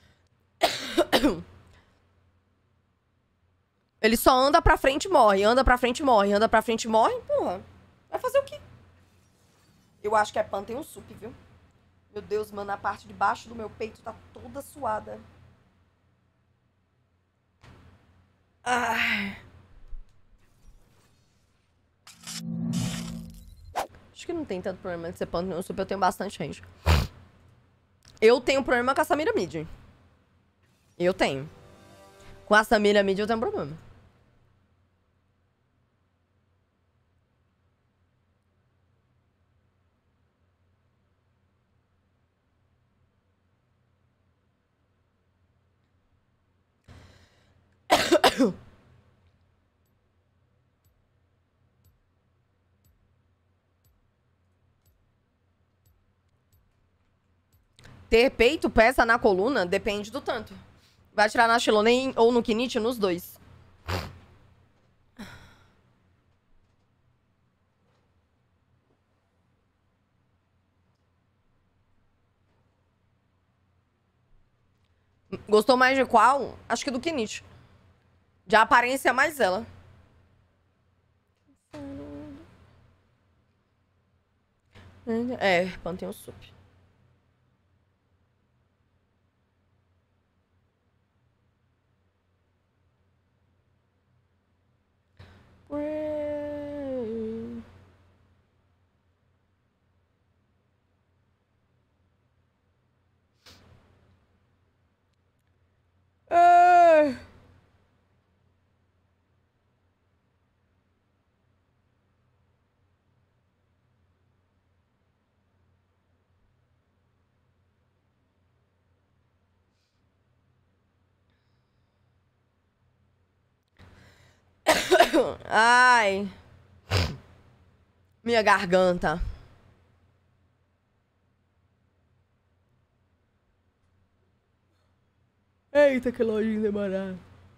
Ele só anda pra frente e morre, anda pra frente e morre, anda pra frente e morre. Porra, vai fazer o quê? Eu acho que é pan, tem um sup, viu? Meu Deus, mano, a parte de baixo do meu peito tá toda suada. Ai. Acho que não tem tanto problema de ser pan, tem um sup, eu tenho bastante range. Eu tenho problema com a Samira Mid. Eu tenho. Com a Samira Mid eu tenho um problema. Ter peito peça na coluna depende do tanto. Vai atirar na Shilonen ou no Kinich, nos dois. Gostou mais de qual? Acho que do Kinich. De aparência, mais ela. É, Pantheon Sup. Ai. Minha garganta. Eita, que lojinha demorada.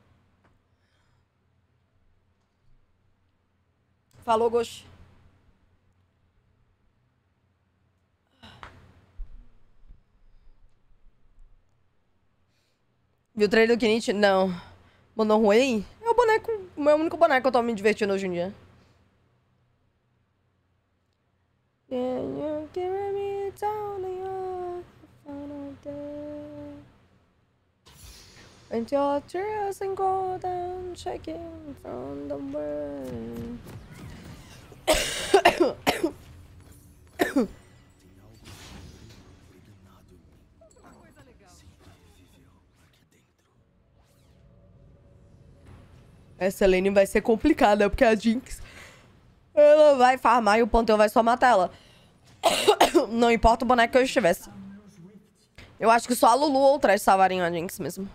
Falou, Goshi. Viu o trailer do Kinich? Não. Mandou ruim? É o boneco, o meu único boneco que eu tô me divertindo hoje em dia. Can you give me only your final day? And your tears and golden shaking from the wind. Essa lane vai ser complicada, porque a Jinx... ela vai farmar e o Pantheon vai só matar ela. Não importa o boneco que eu estivesse. Eu acho que só a Lulu ou o Thresh salvariam a Jinx mesmo.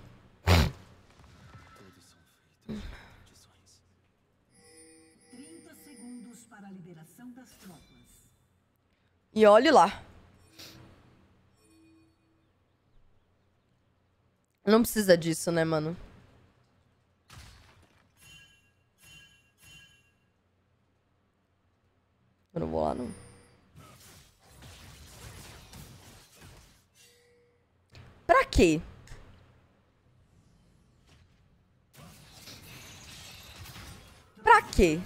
Todos são feitos de condições. 30 segundos para a liberação das tropas. E olhe lá. Não precisa disso, né, mano? Eu não vou lá, não. Pra quê? Pra quê?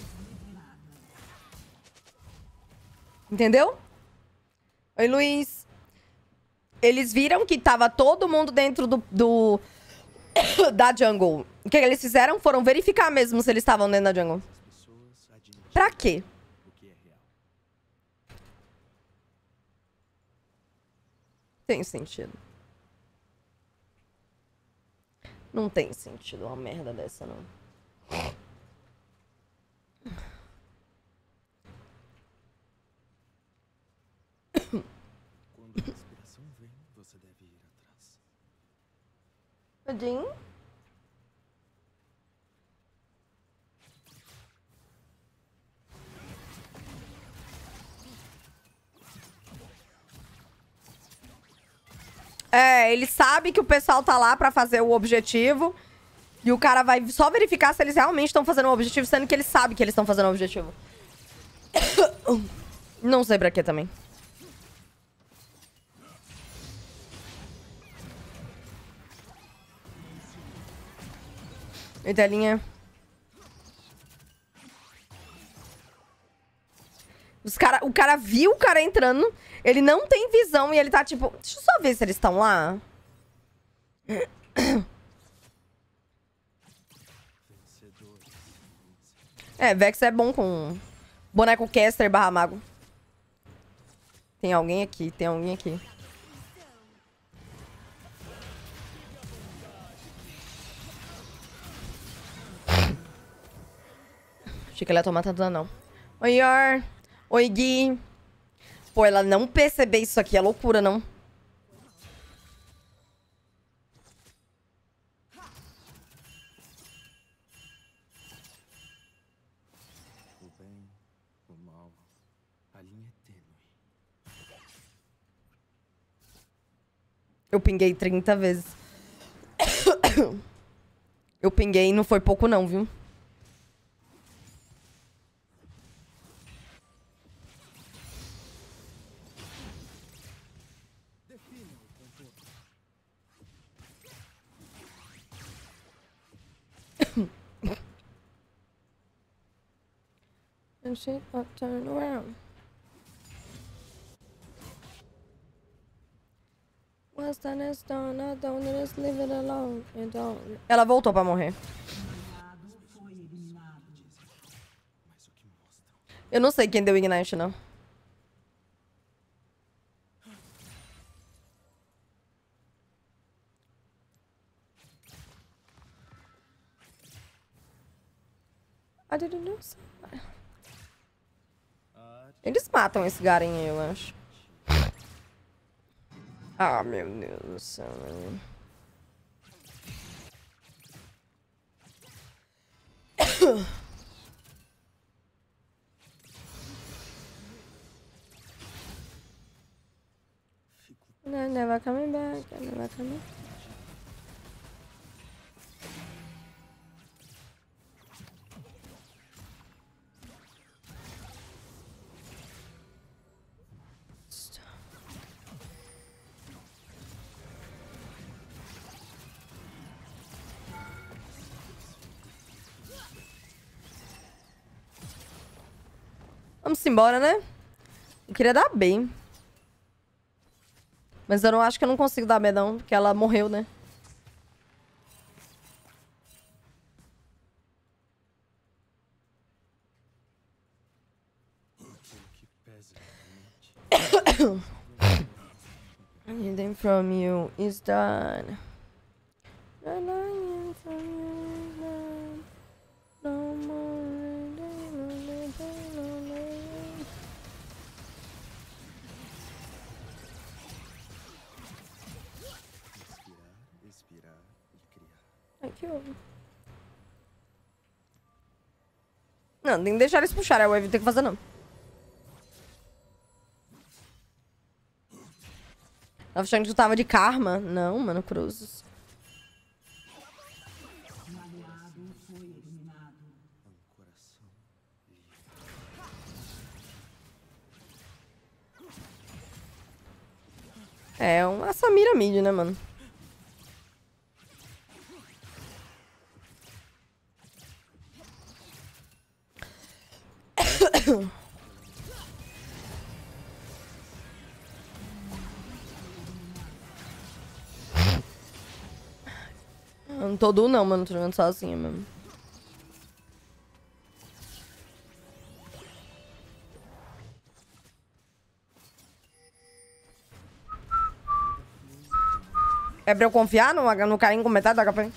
Entendeu? Oi, Luiz. Eles viram que tava todo mundo dentro da jungle. O que eles fizeram? Foram verificar mesmo se eles estavam dentro da jungle. As pessoas admitem Pra quê? o que é real. Tem sentido. Não tem sentido uma merda dessa, não. Quando a inspiração vem, você deve ir atrás. Tadinho. É, ele sabe que o pessoal tá lá pra fazer o objetivo. E o cara vai só verificar se eles realmente estão fazendo o objetivo, sendo que ele sabe que eles estão fazendo o objetivo. Não sei pra quê também. Eita, linha. O cara viu o cara entrando. Ele não tem visão e ele tá tipo... Deixa eu só ver se eles estão lá. É, Vex é bom com boneco caster barra mago. Tem alguém aqui, tem alguém aqui. Achei que ela ia tomar tanto não. Oi, Yor. Oi, Gui. Pô, ela não perceber isso aqui é loucura, não? O bem, o mal, a linha é tênue. Eu pinguei 30 vezes. Eu pinguei e não foi pouco não, viu? And she got turned around. What's that is done? I don't just leave it alone. You don't. Ela voltou pra morrer. Mas o que mostram? Eu não sei quem deu Ignite, não. I didn't do so. Eles matam esse garinha, eu acho. Ah, meu Deus do céu, mano. I'm never coming back. I'm never coming. Vamos embora, né? Eu queria dar B. Mas eu não acho que eu não consigo dar B, não. Porque ela morreu, né? Aquilo que pesa na mente. Anything from you is done. Relying from you is done. No more. Respirar, expirar e criar. Ai, que horror. Não, tem que deixar eles puxarem a wave, não tem que fazer não. Tava achando que tu tava de karma. Não, mano, cruzes. Um aliado foi eliminado. Um coração livre. É uma Samira mid, né, mano? Eu não tô duo não, mano. Tô jogando sozinha mesmo. É pra eu confiar no carinho com metade da HP?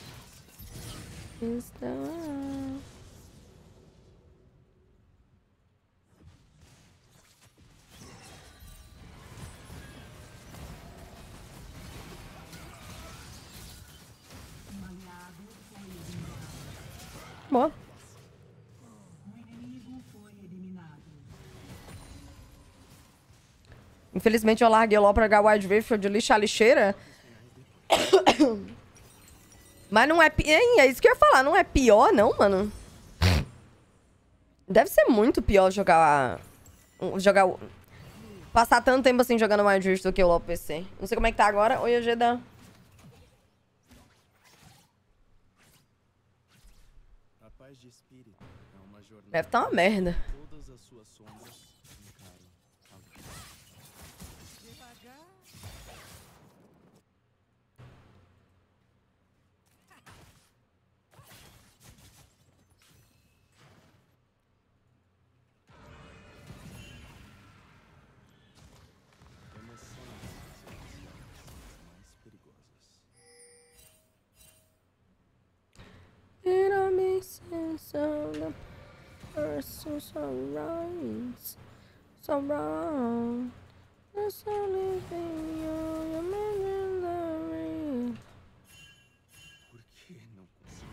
Boa. Um inimigo foi eliminado. Infelizmente eu larguei lá pra jogar Wild Rift de lixar a lixeira. Mas não é... É isso que eu ia falar. Não é pior, não, mano. Deve ser muito pior jogar... Passar tanto tempo assim jogando Wild Rift do que o LoL PC. Não sei como é que tá agora. Oi, Ojeda. A paz de espírito é uma jornada. Deve tá uma merda. Todas as suas sombras encaram a luz. Emoções são as armas mais perigosas. It all makes sense on the person so right, so wrong. There's only thing you're imaginary. Por que não consigo?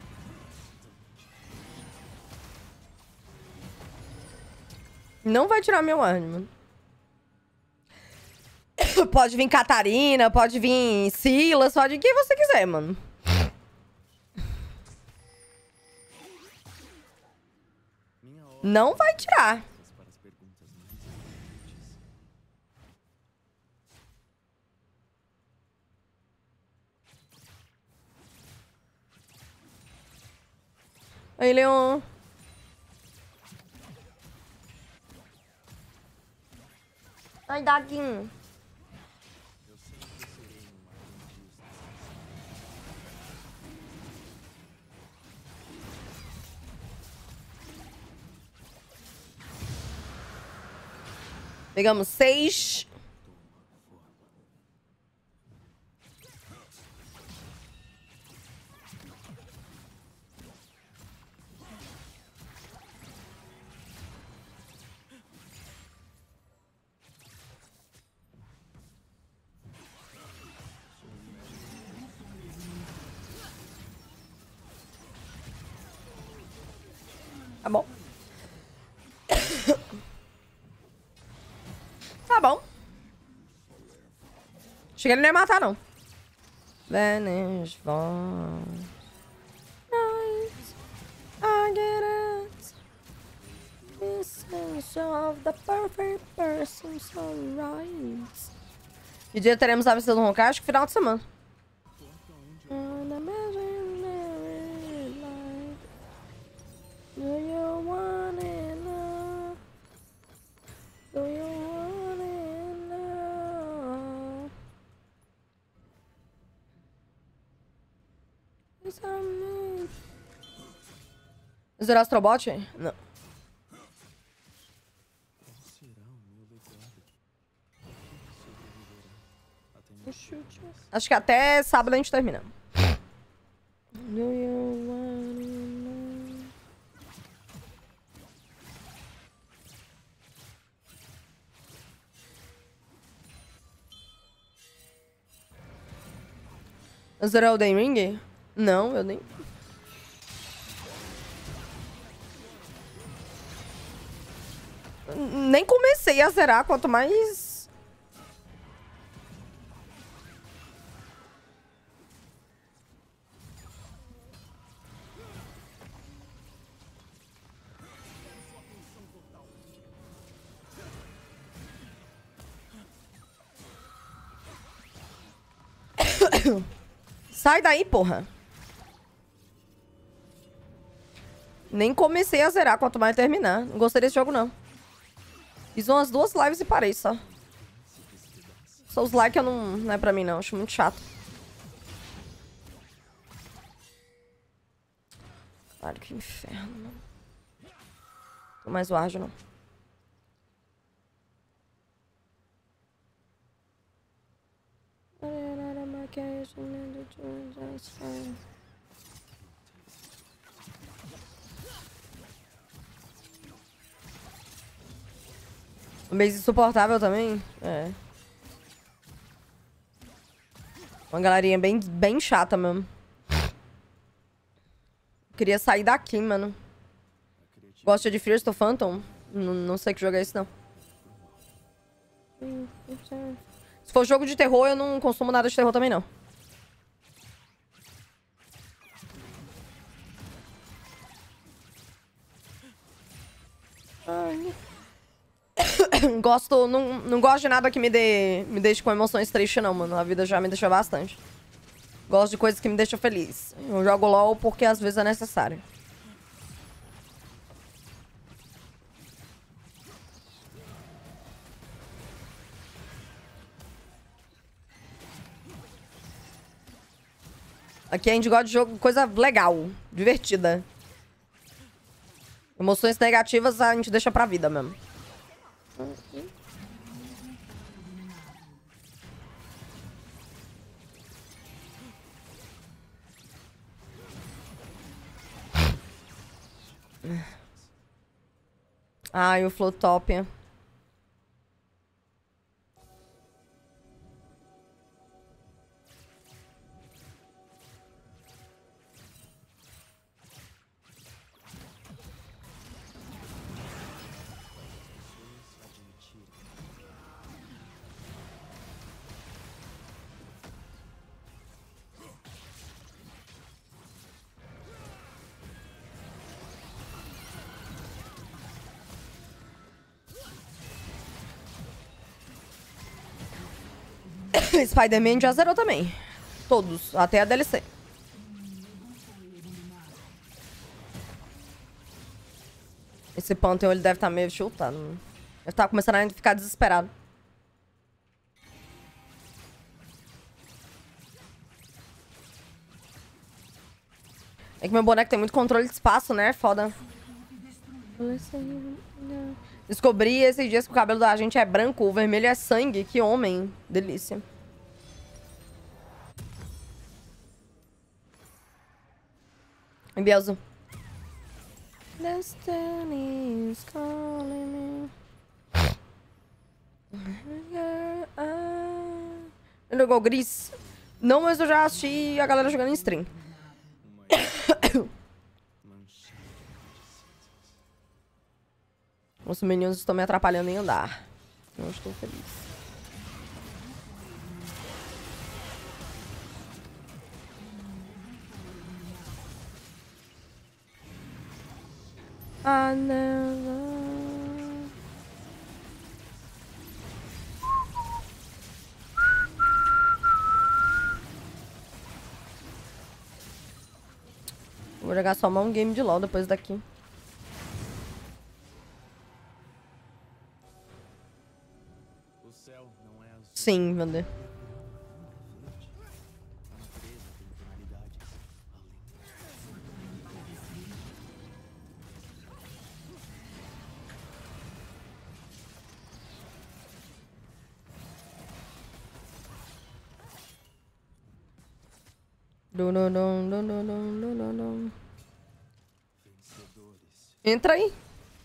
Não vai tirar meu ânimo. Pode vir Catarina, pode vir Silas, pode vir quem você quiser, mano. Minha hora Não vai tirar. para as perguntas mais importantes. Aí, Leon. Ai, Dadinho. Eu sempre serei um aprendiz. Pegamos 6. Tá bom. Tá bom. Achei que ele não ia matar, não. Vanish for night. I get it. Essence of the perfect person so right. Que dia teremos a visita do Honkai? Acho que final de semana. Do you want it now? Do you want it now? Is that me? Zerar Astrobot? Não. Qual será o meu legado? O que sobreviverá até minha Acho que até sábado a gente termina. Do you want it now? Zerar o Elden Ring? Não, eu nem... Nem comecei a zerar, quanto mais... Sai daí, porra. Nem comecei a zerar, quanto mais terminar. Não gostei desse jogo, não. Fiz umas 2 lives e parei só. Só os likes eu não é pra mim, não. Acho muito chato. Claro, que inferno, mano. Não mais o ágil, não. Um base insuportável também? É. Uma galerinha bem chata mesmo. Queria sair daqui, mano. Gosta de Fears to Phantom? Não sei que jogo é esse, não. Se for jogo de terror, eu não consumo nada de terror também, não. Não gosto de nada que me deixe com emoções tristes, não, mano. A vida já me deixa bastante. Gosto de coisas que me deixam feliz. Eu jogo LOL porque às vezes é necessário. Aqui a gente gosta de jogo, coisa legal, divertida. Emoções negativas a gente deixa pra vida mesmo. Ai, o Flotopia. Spider-Man já zerou também. Todos, até a DLC. Esse Pantheon, ele deve estar meio chutado. Deve estar começando a ficar desesperado. É que meu boneco tem muito controle de espaço, né? Foda. Descobri esses dias que o cabelo da gente é branco, o vermelho é sangue. Que homem. Delícia. Bielzo. Destiny is calling me. Ele jogou Gris? Não, mas eu já assisti a galera jogando em stream. Os meninos estão me atrapalhando em andar. Não estou feliz. I never... Vou jogar só mais um game de LoL depois daqui. O céu não é azul. Sim, Vander. A natureza tem tonalidades além. Vencedores. Entra aí.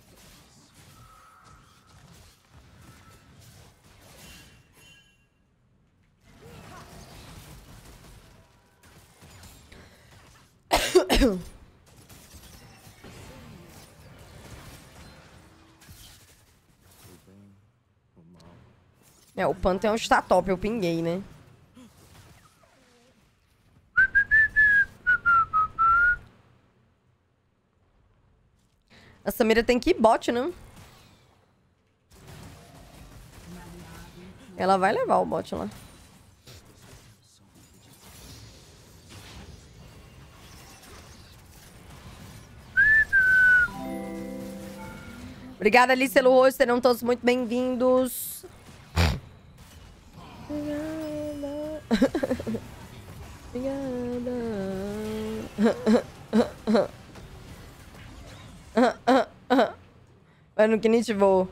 O bem, o mal. É, o Pantheon está top, eu pinguei, né? A Samira tem que ir bot, né? Ela vai levar o bot lá. Obrigada, Alice, pelo host. Serão todos muito bem-vindos. Vai no que nem te vou.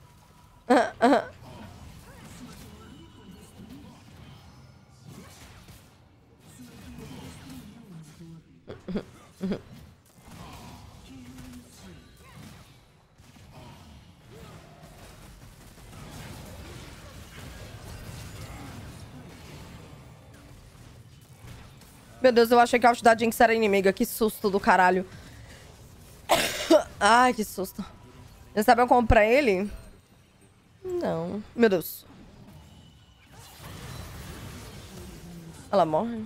Meu Deus, eu achei que a ult da Jinx era inimiga. Que susto do caralho. Ai, que susto. Você sabe eu comprar ele? Não. Meu Deus. Ela morre?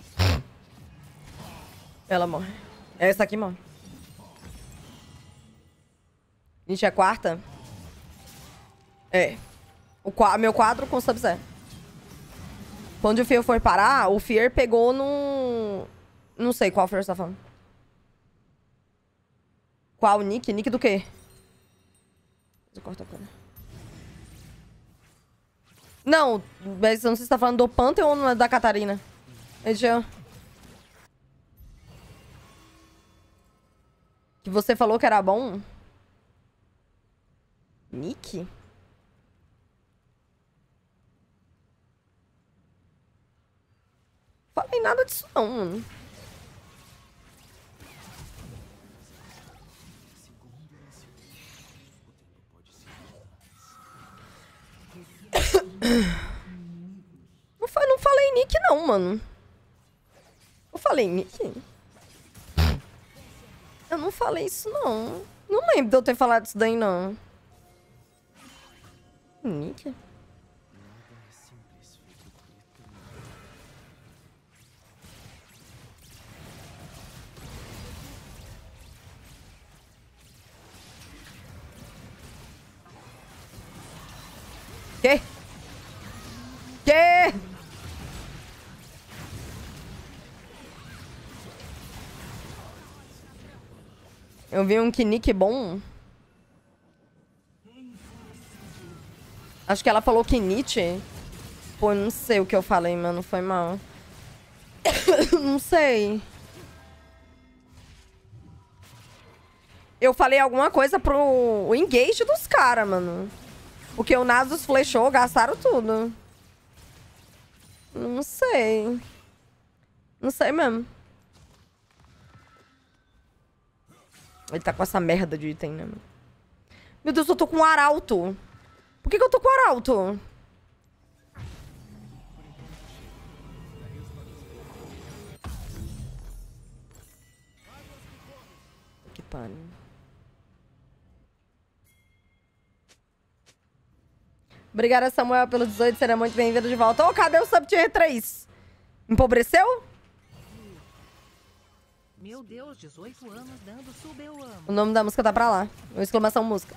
Ela morre. Essa aqui morre. Gente, é quarta? É. Meu quadro com Sub-Zero. Onde o Fear foi parar, o Fear pegou num... Não sei qual Fear você tá falando. Qual Nick? Nick do quê? Corta a câmera. Não, mas não sei se você tá falando do Pantheon ou da Catarina. Que você falou que era bom? Nick? Falei nada disso não, mano. nick, não, mano. Eu falei nick? Eu não falei isso, não. Não lembro de eu ter falado isso daí, não. Nick? Nada é simples feito por eternidade. Quê? Quê? Eu vi um nick bom. Acho que ela falou Nietzsche. Pô, não sei o que eu falei, mano. Foi mal. Não sei. Eu falei alguma coisa pro engage dos caras, mano. Porque o Nasus flechou, gastaram tudo. Não sei. Não sei mesmo. Ele tá com essa merda de item, né, mano? Meu Deus, eu tô com um arauto. Por que eu tô com o arauto? Que pariu. Obrigada, Samuel, pelo 18. Será muito bem-vindo de volta. Ô, cadê o sub tier 3? Empobreceu? Meu Deus, 18 anos dando sub, eu amo. O nome da música tá pra lá. Uma exclamação música.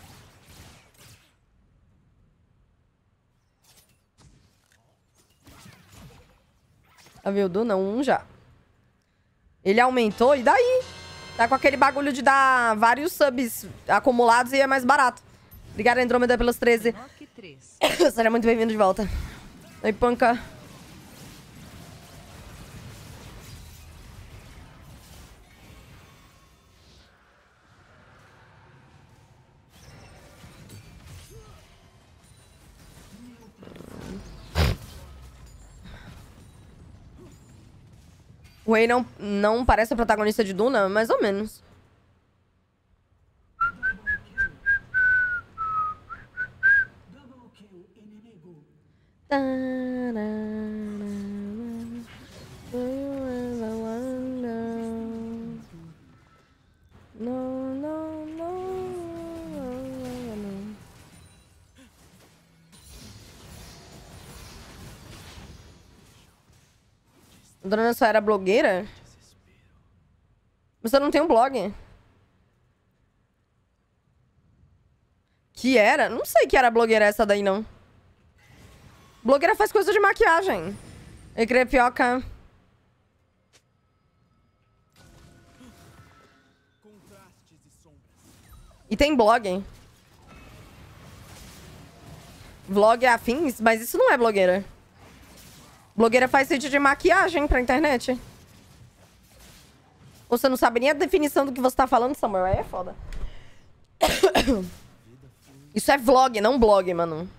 A Vildu não, um já. Ele aumentou, e daí? Tá com aquele bagulho de dar vários subs acumulados e é mais barato. Obrigada, Andrômeda, pelos 13. Rock 3. Seja muito bem-vindo de volta. Oi, Panca. O Rei não parece o protagonista de Duna, mais ou menos. Double kill inimigo. A Dona só era blogueira? Você não tem um blog? Que era? Não sei que era blogueira essa daí, não. Blogueira faz coisa de maquiagem. Crepioca. Contrastes e sombras. E tem blog. Vlog é afins? Mas isso não é blogueira. Blogueira faz vídeo de maquiagem pra internet. Você não sabe nem a definição do que você tá falando, Samuel. Aí é foda. Isso é vlog, não blog, mano.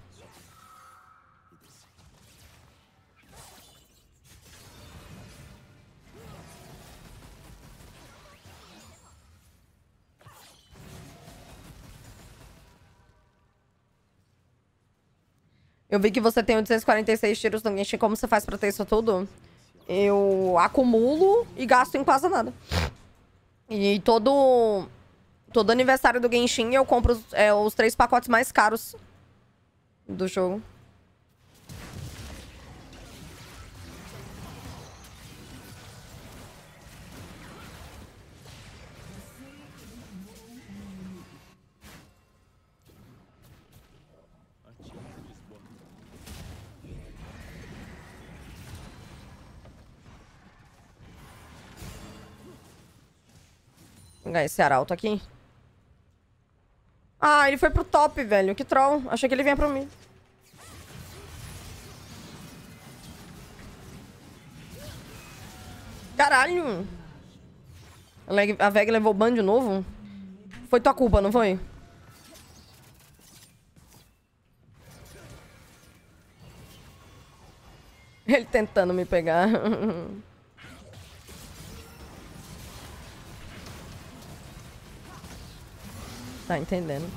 Eu vi que você tem 846 tiros no Genshin. Como você faz pra ter isso tudo? Eu acumulo e gasto em quase nada. E todo aniversário do Genshin eu compro os 3 pacotes mais caros do jogo. Vou pegar esse arauto aqui. Ah, ele foi pro top, velho. Que troll. Achei que ele vinha pro mim. Caralho. A Veg levou ban de novo? Foi tua culpa, não foi? Ele tentando me pegar. Tá entendendo.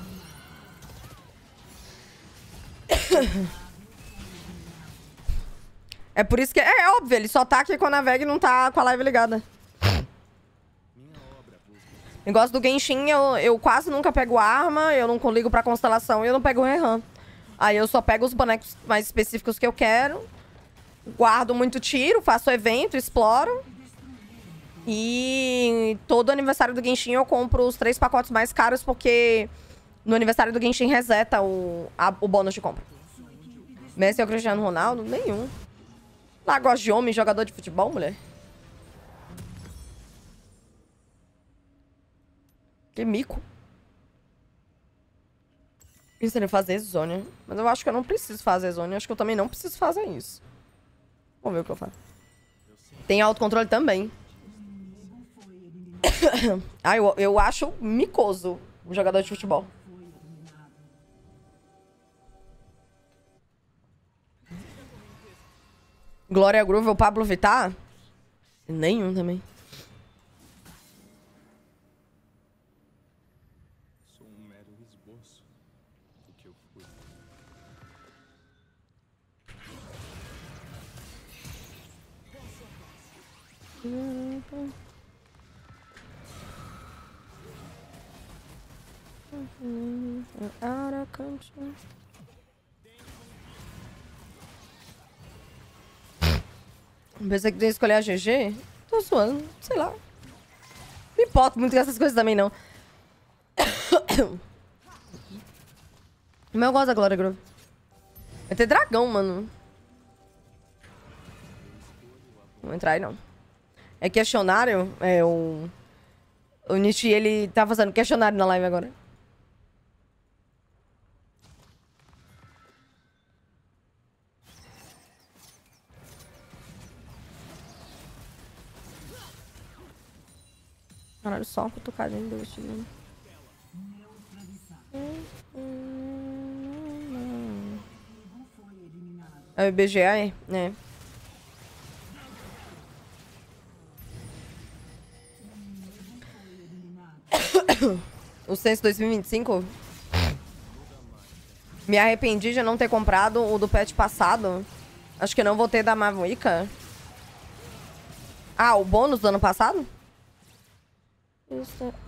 É por isso que... É óbvio, ele só tá aqui com a Naveg e não tá com a live ligada. Negócio do Genshin, eu quase nunca pego arma, eu não ligo pra constelação e eu não pego o Rehan. Aí eu só pego os bonecos mais específicos que eu quero. Guardo muito tiro, faço evento, exploro. E todo aniversário do Genshin eu compro os 3 pacotes mais caros, porque no aniversário do Genshin reseta o bônus de compra. Messi ou Cristiano Ronaldo? Nenhum. Lá gosta de homem, jogador de futebol, mulher? Que mico. Isso ele fazer zônia. Mas eu acho que eu não preciso fazer zônia. Acho que eu também não preciso fazer isso. Vamos ver o que eu faço. Tem autocontrole também. Ah, eu acho micoso o jogador de futebol. Glória Groove ou Pablo Vittar? Nenhum também. Sou um mero esboço do que eu fui. Out of control. Pensei que tu ia escolher a GG? Tô zoando, sei lá. Não importa muito com essas coisas também, não. Mas eu gosto da Glória Groove. Vai ter dragão, mano. Não vou entrar aí, não. É questionário. É o... O Nishi, ele tá fazendo questionário na live agora. Caralho, só uma cutucadinha do vestido. É o IBGA, é? É. O Sense 2025? Me arrependi de não ter comprado o do patch passado. Acho que não vou ter da Mavuica. Ah, o bônus do ano passado? Isso.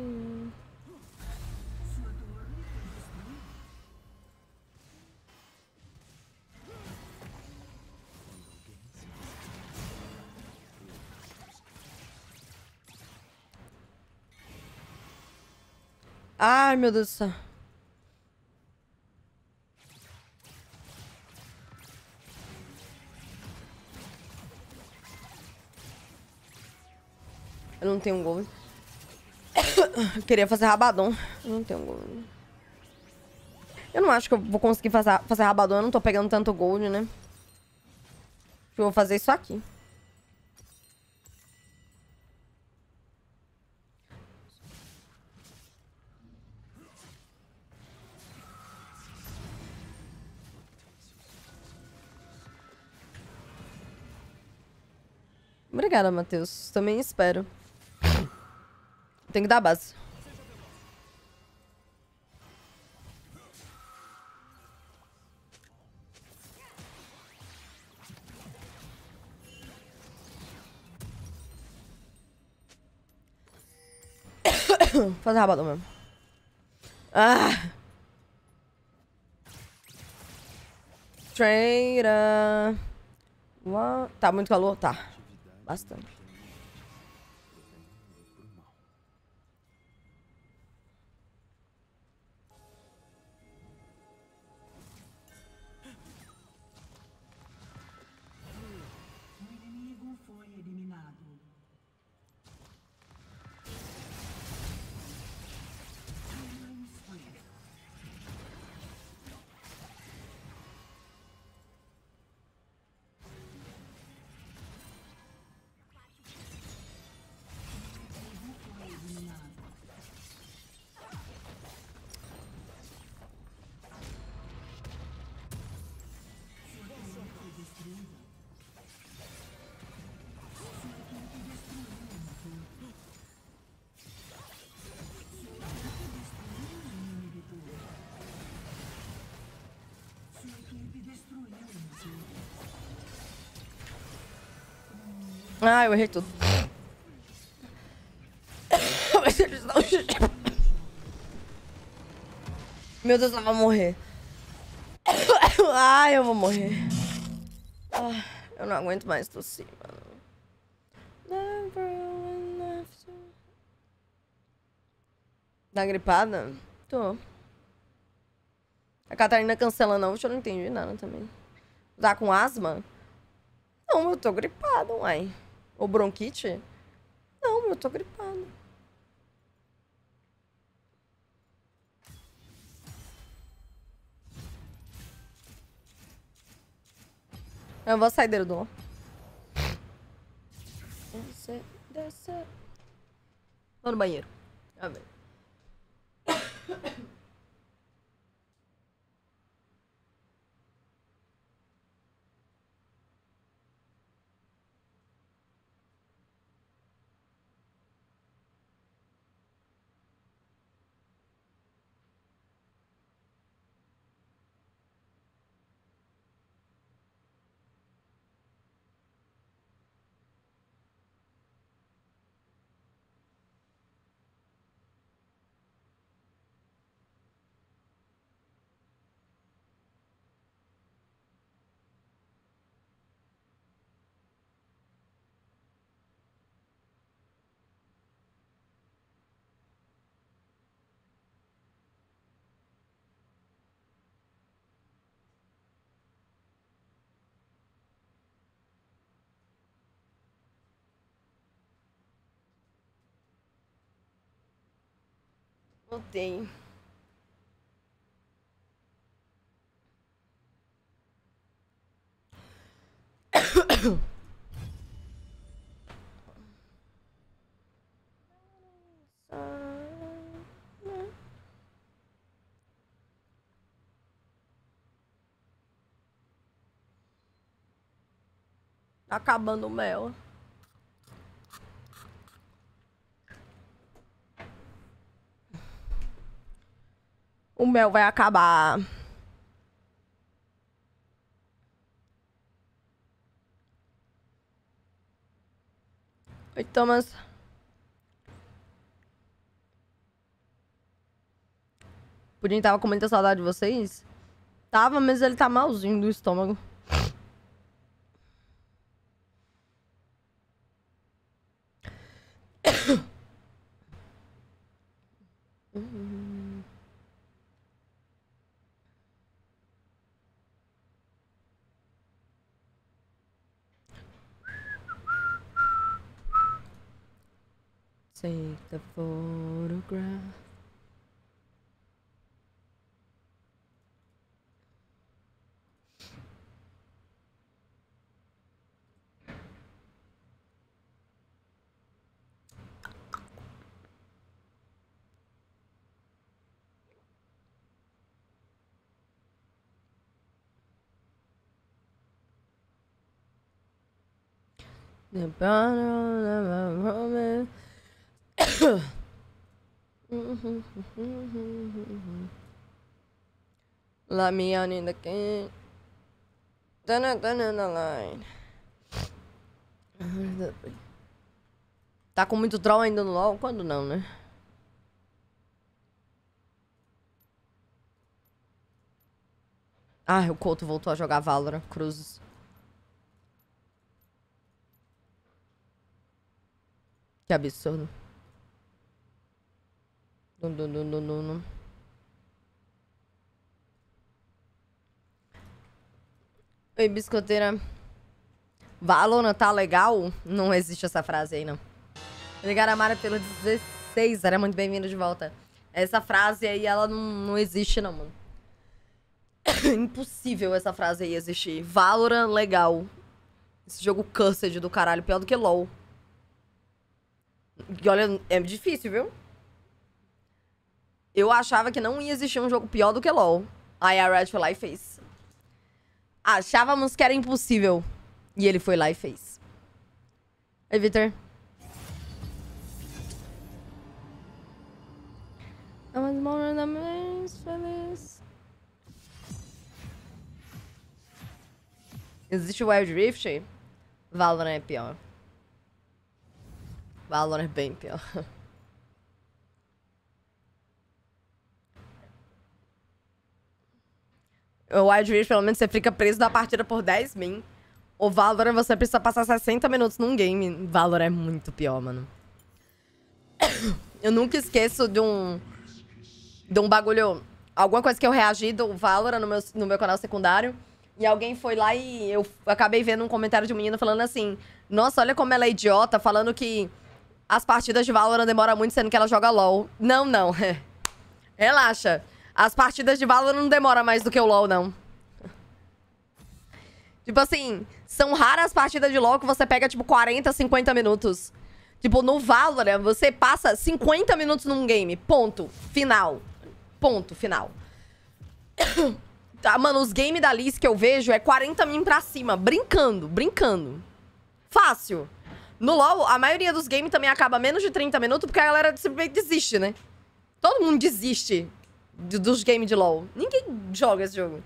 Ai, meu Deus do céu. Eu não tenho um gol. Eu queria fazer rabadão. Eu não tenho gol. Eu não acho que eu vou conseguir fazer rabadão. Eu não tô pegando tanto gold, né? Eu vou fazer isso aqui. Obrigada, Matheus. Também espero. Tem que dar base. Fazer rabadão mesmo. Ah! Trader. Tá muito calor? Tá. Bastante. O inimigo foi eliminado. Ah, eu errei tudo. Mas eles não... Meu Deus, eu vou morrer. Ai, eu vou morrer. Ah, eu não aguento mais tossir, mano. Tá gripada? Tô. A Catarina cancela não, eu não entendi nada também. Tá com asma? Não, eu tô gripada, uai. Ou bronquite? Não, eu tô gripada. Eu vou sair dele do LOL. Desce. Vou no banheiro. A ver. Voltei. Tá acabando o mel. O mel vai acabar. Oi, Thomas. Pudim tava com muita saudade de vocês? Tava, mas ele tá malzinho do estômago. Take the photograph. The banner of a woman. Let me on in the game. Dun in the line. Tá com muito troll ainda no LoL? Quando não, né? Ah, o Couto voltou a jogar Valorant. Cruzes. Que absurdo. Dum. Oi, biscoteira. Valorant tá legal? Não existe essa frase aí, não. Obrigada, Mara, pelo 16. Era muito bem-vindo de volta. Essa frase aí, ela não existe, não, mano. Impossível essa frase aí existir. Valorant, legal. Esse jogo cursed do caralho, pior do que LoL. E olha, é difícil, viu? Eu achava que não ia existir um jogo pior do que LoL. Aí a Red foi lá e fez. Achávamos que era impossível. E ele foi lá e fez. Oi, Victor. I was more than feliz. Existe o Wild Rift? Valorant é pior. Valorant é bem pior. O Wild Rift, pelo menos, você fica preso na partida por 10 min. O Valorant, você precisa passar 60 minutos num game. Valorant é muito pior, mano. Eu nunca esqueço de um bagulho... Alguma coisa que eu reagi do Valorant no meu canal secundário. E alguém foi lá e eu acabei vendo um comentário de um menino falando assim... Nossa, olha como ela é idiota, falando que as partidas de Valorant demoram muito, sendo que ela joga LoL. Não, não. Relaxa. As partidas de Valorant não demoram mais do que o LoL, não. Tipo assim, são raras as partidas de LoL que você pega, tipo, 40, 50 minutos. Tipo, no Valorant, você passa 50 minutos num game. Ponto. Final. Ponto. Final. Tá, mano, os games da Liz que eu vejo é 40 min pra cima. Brincando, brincando. Fácil. No LoL, a maioria dos games também acaba menos de 30 minutos, porque a galera simplesmente desiste, né? Todo mundo desiste dos games de LoL. Ninguém joga esse jogo.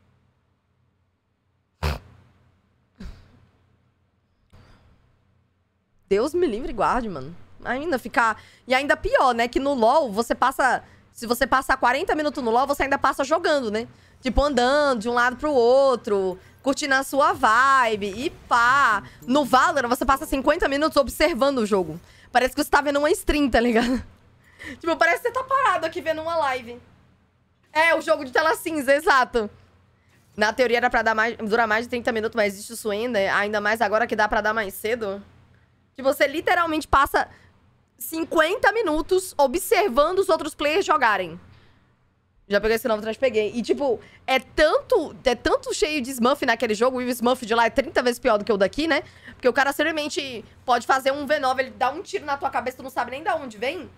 Deus me livre e guarde, mano. Ainda ficar... E ainda pior, né? Que no LoL, você passa... Se você passar 40 minutos no LoL, você ainda passa jogando, né? Tipo, andando de um lado pro outro, curtindo a sua vibe e pá. No Valorant, você passa 50 minutos observando o jogo. Parece que você tá vendo uma stream, tá ligado? Tipo, parece que você tá parado aqui vendo uma live. É, o jogo de tela cinza, exato. Na teoria era pra durar mais de 30 minutos, mas existe isso ainda mais agora que dá pra dar mais cedo. Que você literalmente passa 50 minutos observando os outros players jogarem. Já peguei esse novo atrás, peguei. E, tipo, é tanto cheio de Smurf naquele jogo. O Smurf de lá é 30 vezes pior do que o daqui, né? Porque o cara simplesmente pode fazer um V9, ele dá um tiro na tua cabeça, tu não sabe nem de onde vem.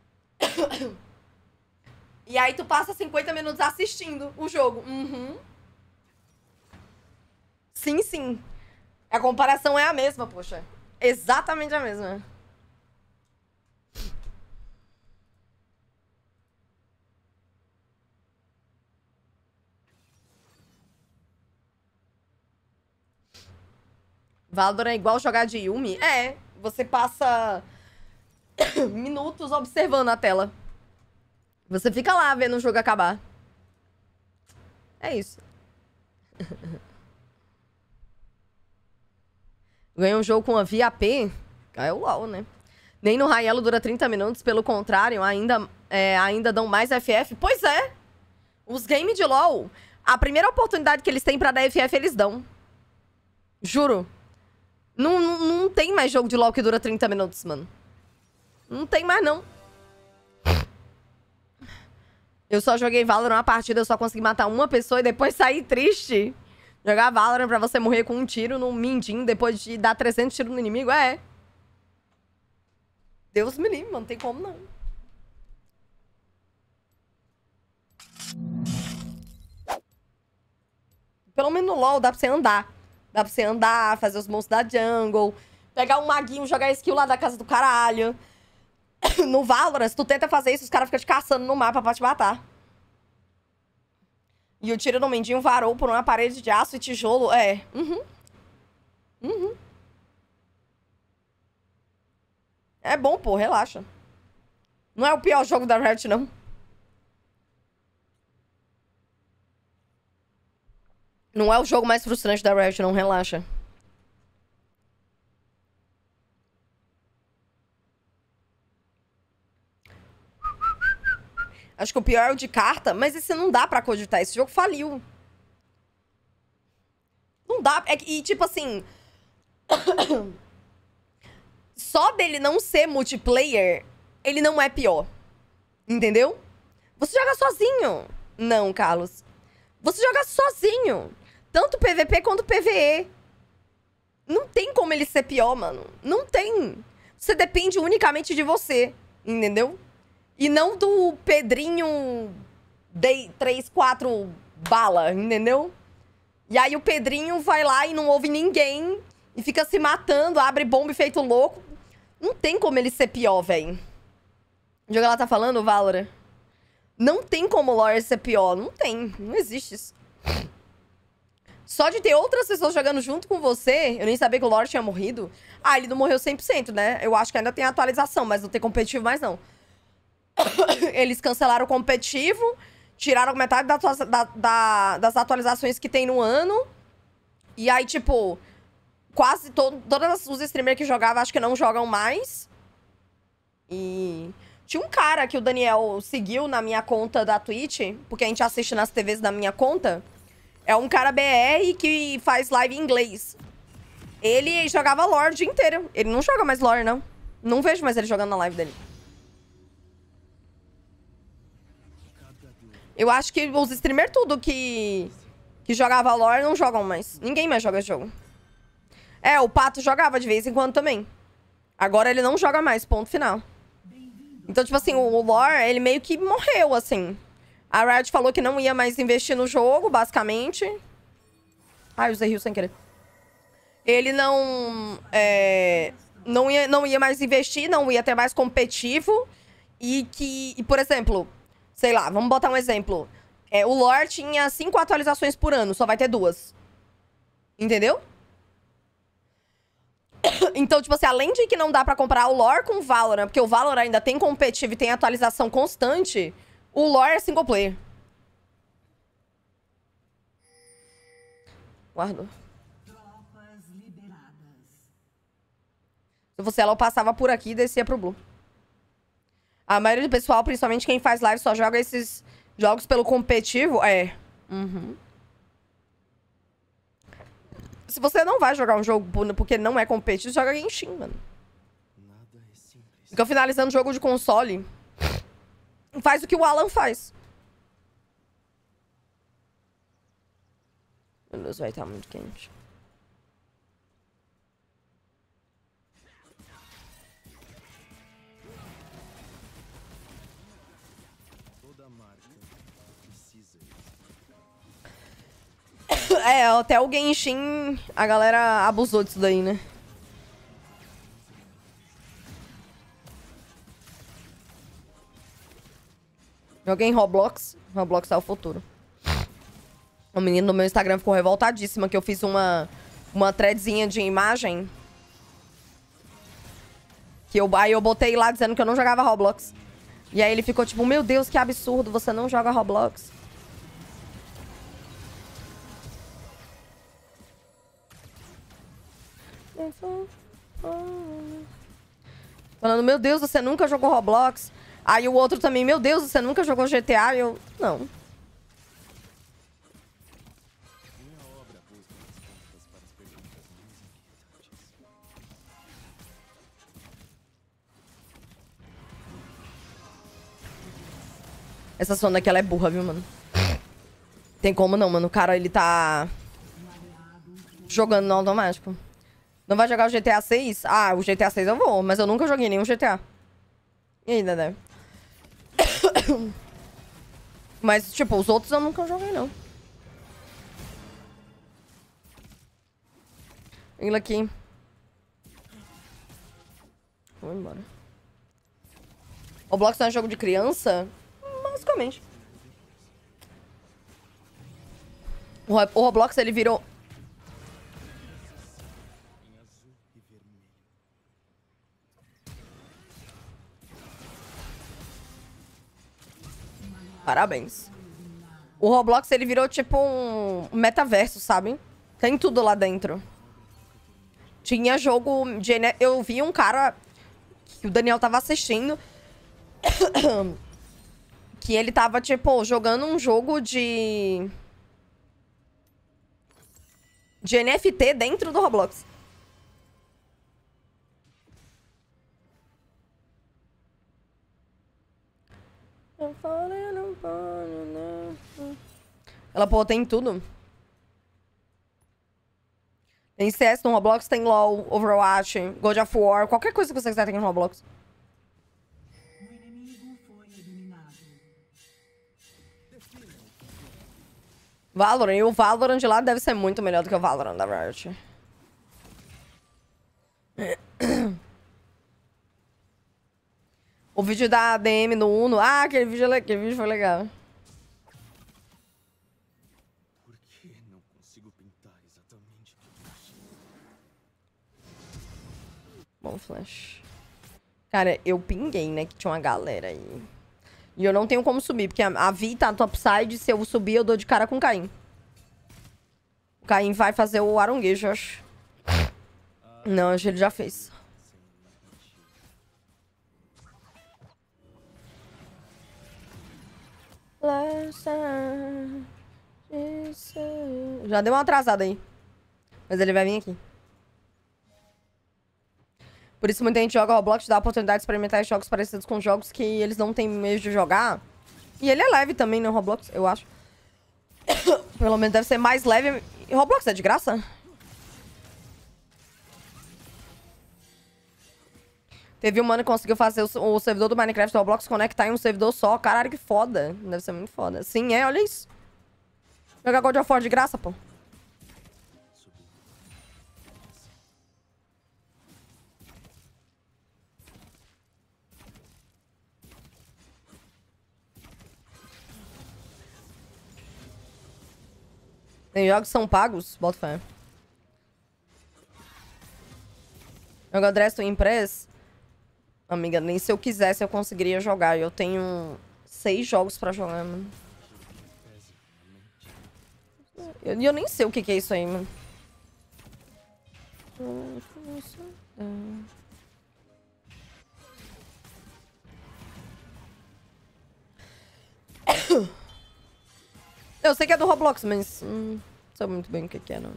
E aí tu passa 50 minutos assistindo o jogo. Uhum. Sim, sim. A comparação é a mesma, poxa. Exatamente a mesma. Valorant é igual jogar de Yumi? É, você passa minutos observando a tela. Você fica lá vendo o jogo acabar. É isso. Ganha um jogo com a VAP, é o LoL, né? Nem no Raelo dura 30 minutos, pelo contrário, ainda dão mais FF. Pois é! Os games de LoL, a primeira oportunidade que eles têm pra dar FF, eles dão. Juro. Não tem mais jogo de LoL que dura 30 minutos, mano. Não tem mais, não. Eu só joguei Valorant uma partida, eu só consegui matar uma pessoa e depois saí triste. Jogar Valorant pra você morrer com um tiro no mindinho depois de dar 300 tiros no inimigo, é. Deus me livre, mano. Não tem como, não. Pelo menos no LoL dá pra você andar. Dá pra você andar, fazer os monstros da jungle, pegar um maguinho, jogar skill lá da casa do caralho. No Valorant, se tu tenta fazer isso, os caras ficam te caçando no mapa pra te matar. E o tiro no mendinho varou por uma parede de aço e tijolo. É. Uhum. Uhum. É bom, pô. Relaxa. Não é o pior jogo da Riot, não. Não é o jogo mais frustrante da Riot, não. Relaxa. Acho que o pior é o de carta, mas esse não dá pra cogitar. Esse jogo faliu. Não dá. E tipo assim... Só dele não ser multiplayer, ele não é pior. Entendeu? Você joga sozinho. Não, Carlos. Você joga sozinho. Tanto PVP quanto PVE. Não tem como ele ser pior, mano. Não tem. Você depende unicamente de você. Entendeu? E não do Pedrinho 3, 4 bala, entendeu? E aí o Pedrinho vai lá e não ouve ninguém e fica se matando, abre bomba e feito louco. Não tem como ele ser pior, velho. O jogo ela tá falando, Valorant? Não tem como o Lore ser pior. Não tem. Não existe isso. Só de ter outras pessoas jogando junto com você, eu nem sabia que o Lorde tinha morrido. Ah, ele não morreu 100%, né? Eu acho que ainda tem atualização, mas não tem competitivo mais, não. Eles cancelaram o competitivo, tiraram metade das atualizações que tem no ano. E aí, tipo, quase todos os streamers que jogavam, acho que não jogam mais. E tinha um cara que o Daniel seguiu na minha conta da Twitch, porque a gente assiste nas TVs da minha conta. É um cara BR que faz live em inglês. Ele jogava lore o dia inteiro. Ele não joga mais lore, não. Não vejo mais ele jogando na live dele. Eu acho que os streamers tudo que jogava lore não jogam mais. Ninguém mais joga esse jogo. É, o Pato jogava de vez em quando também. Agora ele não joga mais, ponto final. Então, tipo assim, o lore, ele meio que morreu, assim. A Riot falou que não ia mais investir no jogo, basicamente. Ai, usei rio sem querer. Ele não ia mais investir, não ia ter mais competitivo. E por exemplo, sei lá, vamos botar um exemplo. O lore tinha 5 atualizações por ano, só vai ter 2. Entendeu? Então, tipo assim, além de que não dá pra comparar o lore com o Valorant, porque o Valorant ainda tem competitivo e tem atualização constante, o lore é single player. Guardou. Tropas liberadas. Se fosse ela, eu passava por aqui e descia pro Blue. A maioria do pessoal, principalmente quem faz live, só joga esses jogos pelo competitivo. É. Uhum. Se você não vai jogar um jogo porque não é competitivo, joga Genshin, mano. Nada é simples. Fica finalizando jogo de console. Faz o que o Alan faz. Meu Deus, vai estar muito quente. Toda marca precisa. É, até o Genshin, a galera abusou disso daí, né? Joguei em Roblox. Roblox é o futuro. O menino no meu Instagram ficou revoltadíssima que eu fiz uma threadzinha de imagem. Aí eu botei lá dizendo que eu não jogava Roblox. E aí ele ficou tipo, meu Deus, que absurdo, você não joga Roblox. Falando, meu Deus, você nunca jogou Roblox? Aí o outro também, meu Deus, você nunca jogou GTA? Eu, não. Minha obra busca respostas para as perguntas mais inquietantes. Essa Sona aqui, ela é burra, viu, mano? Tem como não, mano. O cara, ele tá jogando no automático. Não vai jogar o GTA 6? Ah, o GTA 6 eu vou, mas eu nunca joguei nenhum GTA. E aí, Dedé? Mas, tipo, os outros eu nunca joguei, não. Ele aqui. Vou embora. O Roblox não é jogo de criança? Basicamente. O Roblox, ele virou... Em azul e vermelho. Parabéns. O Roblox, ele virou tipo um metaverso, sabe? Tem tudo lá dentro. Tinha jogo de... Eu vi um cara que o Daniel tava assistindo que ele tava, tipo, jogando um jogo de NFT dentro do Roblox. Ela, pô, tem tudo. Tem CS no Roblox, tem LoL, Overwatch, God of War, qualquer coisa que você quiser tem no Roblox. O inimigo foi eliminado. Valorant, e o Valorant de lá deve ser muito melhor do que o Valorant da Riot. O vídeo da ADM no Uno. Ah, aquele vídeo foi legal. Por que não consigo pintar Bom, flash. Cara, eu pinguei, né? Que tinha uma galera aí. E eu não tenho como subir, porque a Vi tá no topside. Se eu subir, eu dou de cara com o Caim. O Caim vai fazer o aronguejo, eu acho. Não, acho que ele já fez. Já deu uma atrasada aí. Mas ele vai vir aqui. Por isso muita gente joga Roblox, dá a oportunidade de experimentar jogos parecidos com jogos que eles não têm meio de jogar. E ele é leve também, né, Roblox, eu acho. Pelo menos deve ser mais leve. E Roblox é de graça? Teve um mano que conseguiu fazer o servidor do Minecraft do Roblox conectar em um servidor só. Caralho, que foda. Deve ser muito foda. Sim, é, olha isso. Jogar God of War de graça, pô. Tem jogos que são pagos? Bota fé. Jogar Dress to Impress? Amiga, nem se eu quisesse eu conseguiria jogar. Eu tenho 6 jogos pra jogar, mano. E eu nem sei o que é isso aí, mano. Eu sei que é do Roblox, mas não sei muito bem o que é, não.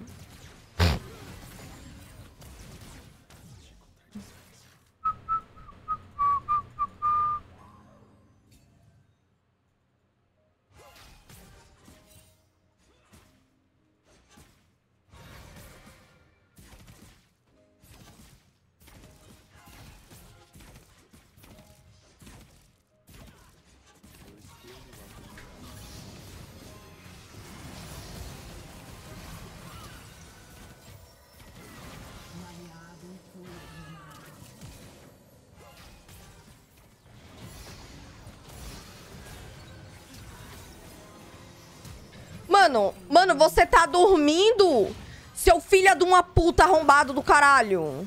Mano, você tá dormindo? Seu filho de uma puta arrombado do caralho.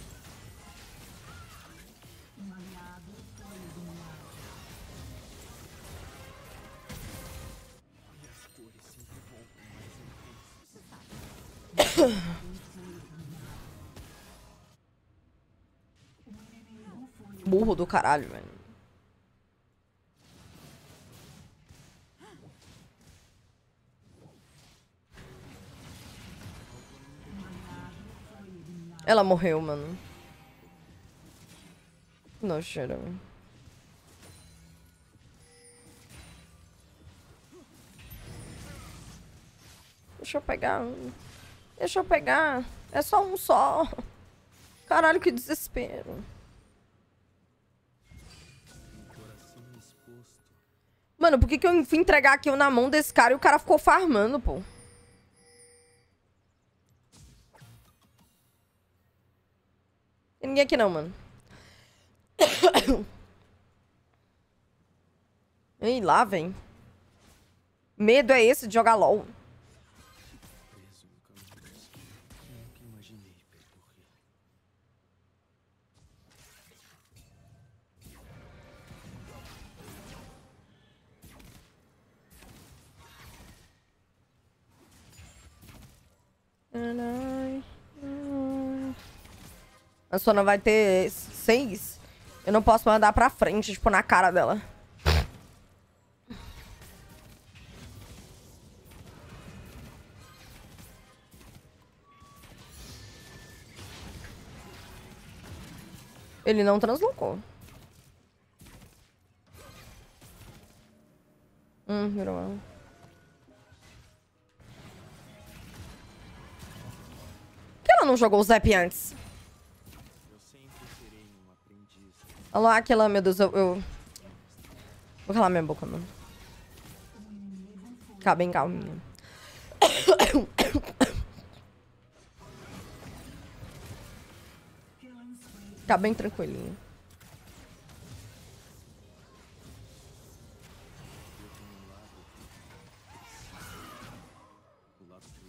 Burro do caralho, velho. Ela morreu, mano. Não, cheira. Deixa eu pegar um. Deixa eu pegar. É só um só. Caralho, que desespero. Mano, por que eu fui entregar aquilo na mão desse cara e o cara ficou farmando, pô? Tem ninguém aqui não, mano. Ih, lá, vem. Medo é esse de jogar LOL. Preso no caminho. Nunca imaginei percorrer. A Sona vai ter 6. Eu não posso mandar pra frente, tipo, na cara dela. Ele não translocou. Virou ela. Por que ela não jogou o Zap antes? Eu sempre serei um aprendiz. Alô, aquela, meu Deus, eu... Vou calar minha boca, mano. Ficar bem calminha. Ficar bem tranquilinho. O lado que eu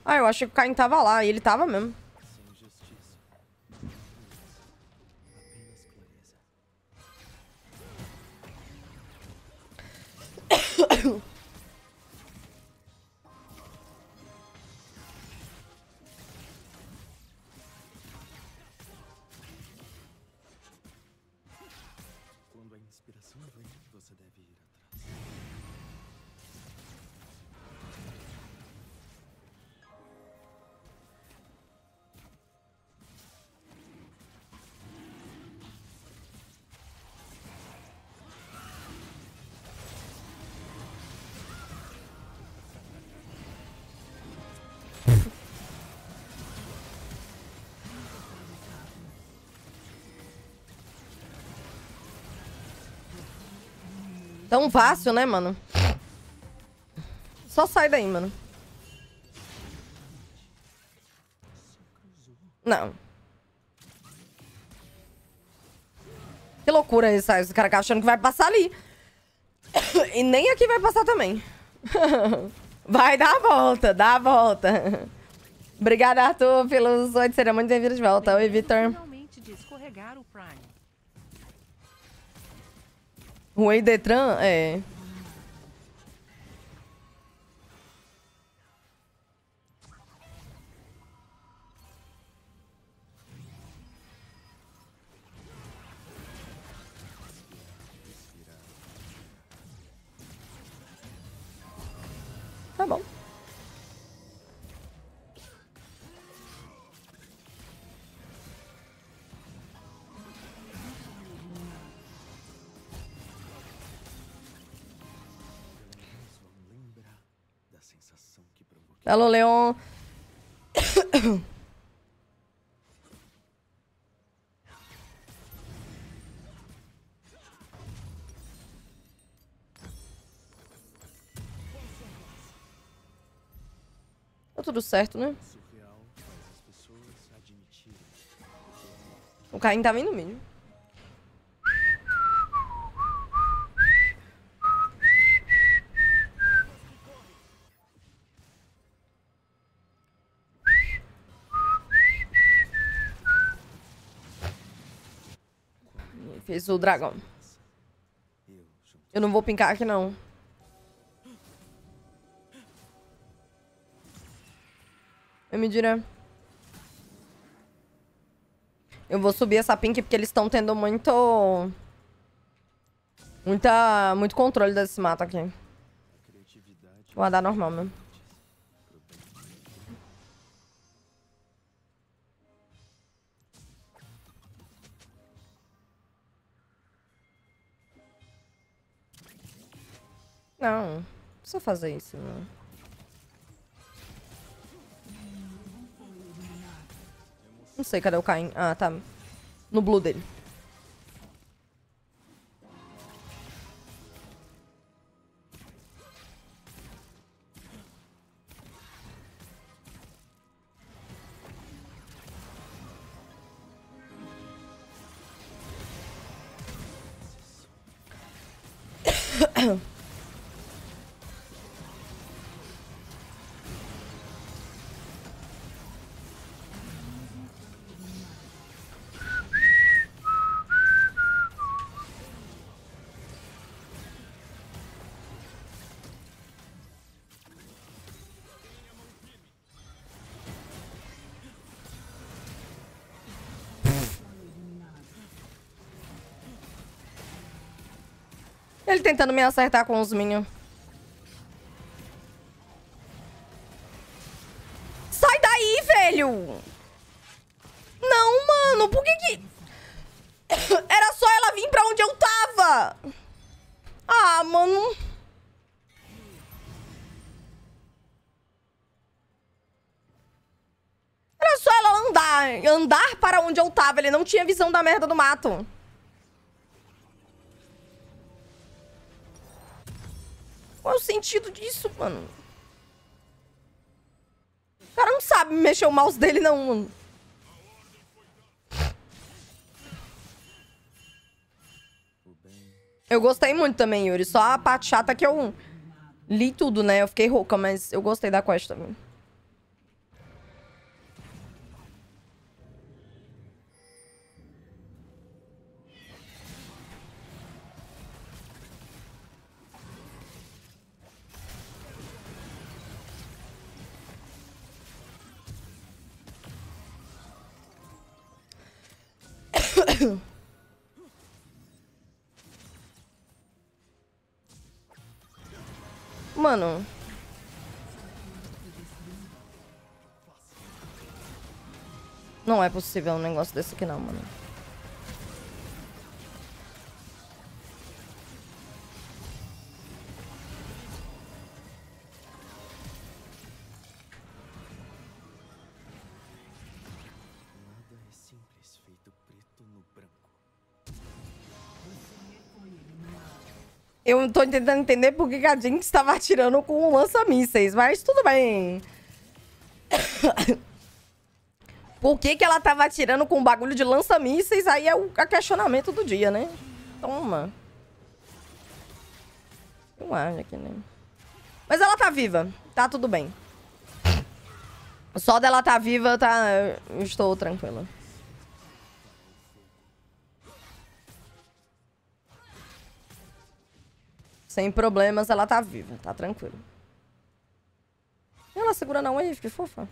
Ah, eu achei que o Caim tava lá. E ele tava mesmo. Sem justiça, apenas clareza. Quando a inspiração vem, você deve ir atrás. Tão fácil, né, mano? Só sai daí, mano. Não. Que loucura isso, esse cara achando que vai passar ali. E nem aqui vai passar também. Vai dar a volta, dá a volta. Obrigada, Arthur, pelos 8. Seria muito bem-vindo de volta. Oi, Victor. Finalmente de escorregar o Prime. O Ei Detran, é. Tá bom. Vão lembrar da sensação que provoquei. Alô, Leon. Tá tudo certo, né? Surreal faz as pessoas admitirem. O Caim tá vindo mesmo. Fez o dragão. Eu, junto Eu não vou pincar aqui, não. Eu me direi. Eu vou subir essa pink porque eles estão tendo muito controle desse mato aqui. a criatividade Vou dar normal mesmo. pro bem. Não precisa fazer isso, não. Não sei, cadê o Caim? Ah, tá. No blue dele. Ele tentando me acertar com os minions. Sai daí, velho! Não, mano, por que? Era só ela vir pra onde eu tava! Ah, mano. Era só ela andar para onde eu tava. Ele não tinha visão da merda do mato. Qual é o sentido disso, mano? O cara não sabe mexer o mouse dele, não, mano. Eu gostei muito também, Yuri. Só a parte chata que eu li tudo, né? Eu fiquei rouca, mas eu gostei da quest também. Mano. Não é possível um negócio desse aqui não, mano. Nada é simples feito preto no branco. Eu tô tentando entender por que a Jinx estava atirando com um lança-mísseis, mas tudo bem. Por que ela tava atirando com um bagulho de lança-mísseis? Aí é o questionamento do dia, né? Toma. Eu acho aqui, né? Mas ela tá viva. Tá tudo bem. Só dela tá viva, tá... Eu estou tranquila. Sem problemas, ela tá viva. Tá tranquilo. Ela segura na wave, que fofa.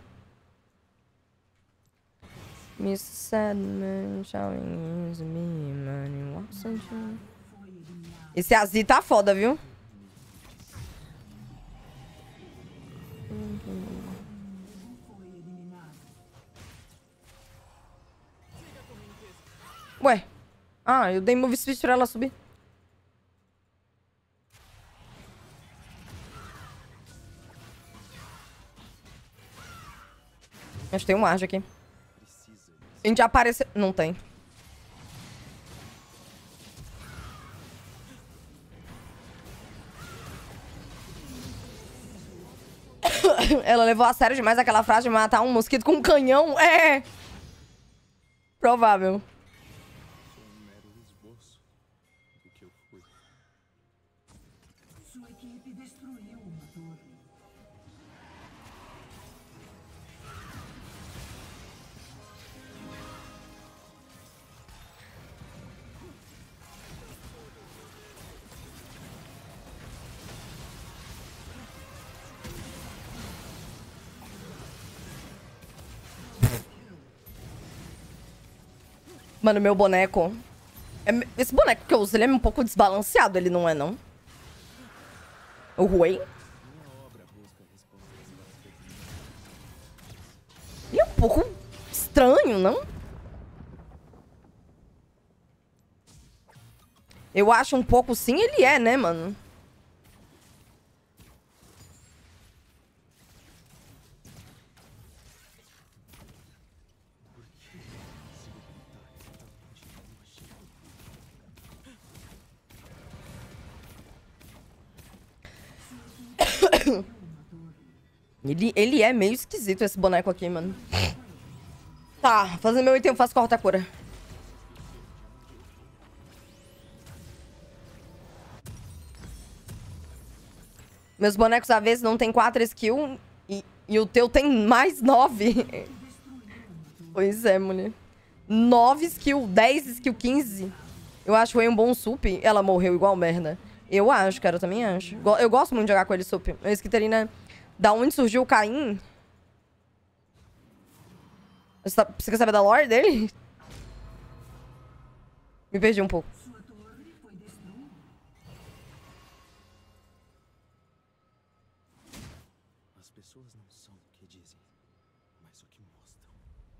Miss Sadman, showing is me, money, wasn't you? Esse Azir tá foda, viu? Ué. Ah, eu dei move switch pra ela subir. Acho que tem um Arjo aqui. A gente já apareceu... Não tem. Ela levou a sério demais aquela frase de matar um mosquito com um canhão. É! Provável. Sou um mero esboço do que eu fui. Sua equipe destruiu uma torre. Mano, meu boneco... Esse boneco que eu uso, ele é um pouco desbalanceado, ele não é, não? O Ruei? Ele é um pouco estranho, não? Eu acho um pouco sim, ele é, né, mano? Ele é meio esquisito, esse boneco aqui, mano. Tá, fazendo meu item, eu faço corta-cura. Meus bonecos, às vezes, não tem 4 skills e o teu tem mais 9. Pois é, mulher. 9 skills, 10 skills, 15. Eu acho que um bom sup. Ela morreu igual merda. Eu acho, cara, eu também acho. Eu gosto muito de jogar com ele sup. A Skitterina, da onde surgiu o Caim? Você quer saber da lore dele? Me perdi um pouco. Sua torre foi destruída. As pessoas não são o que dizem, mas o que mostram.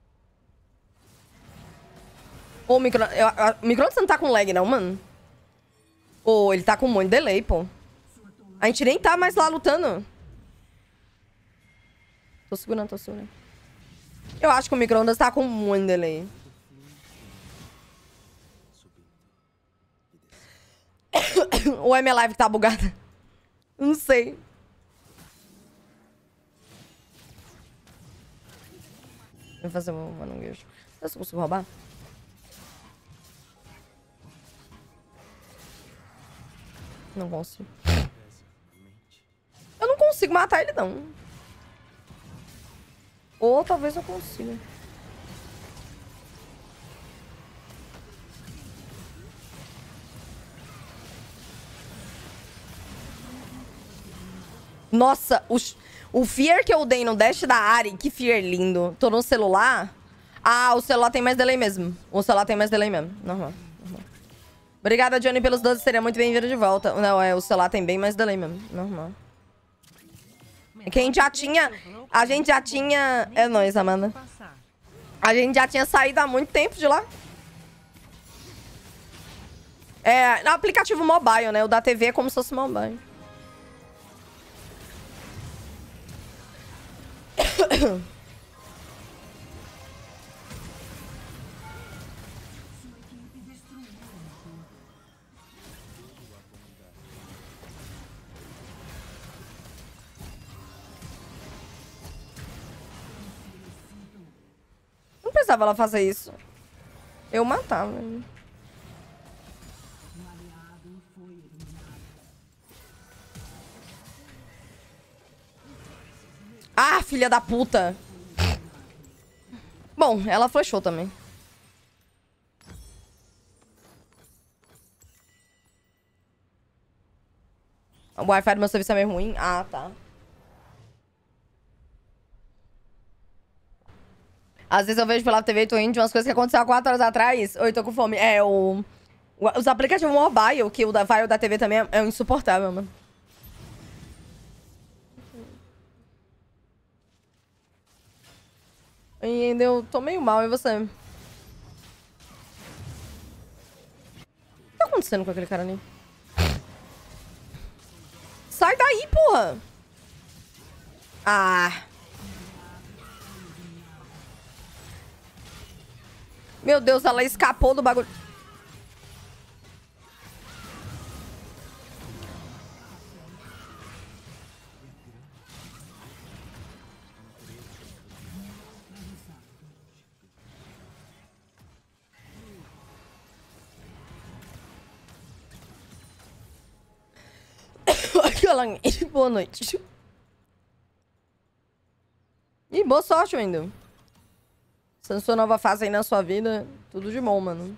Ô, o Micro-ondas não tá com lag, não, mano? Ô, ele tá com muito delay, pô. A gente nem tá mais lá lutando. Tô segurando, tô segurando. Eu acho que o micro-ondas tá com muito delay. Ou é minha live que tá bugada? Não sei. Vou fazer um manunguejo. Será que eu consigo roubar? Não consigo. Eu não consigo matar ele, não. Ou talvez eu consiga. Nossa, o Fear que eu dei no dash da Ahri, que Fear lindo. Tô no celular. Ah, o celular tem mais delay mesmo. O celular tem mais delay mesmo. Normal. Obrigada, Johnny, pelos 12. Seria muito bem-vindo de volta. Não, o celular tem bem mais delay mesmo. Normal. Quem já tinha... A gente já tinha... É nóis, Amanda. A gente já tinha saído há muito tempo de lá. É, no aplicativo mobile, né? O da TV é como se fosse mobile. Não precisava ela fazer isso. Eu matava. Ah, filha da puta. Bom, ela flashou também. O Wi-Fi do meu serviço é meio ruim. Ah, tá. Às vezes eu vejo pela TV e tô indo de umas coisas que aconteceram há 4 horas atrás. Oi, tô com fome. É, os aplicativos mobile, que o da Vai o da TV também é insuportável, mano. E ainda eu tô meio mal, e você? O que tá acontecendo com aquele cara ali? Sai daí, porra! Ah... Meu Deus, ela escapou do bagulho. Boa noite. E boa sorte, Wendel. Essa sua nova fase aí na sua vida, tudo de bom, mano.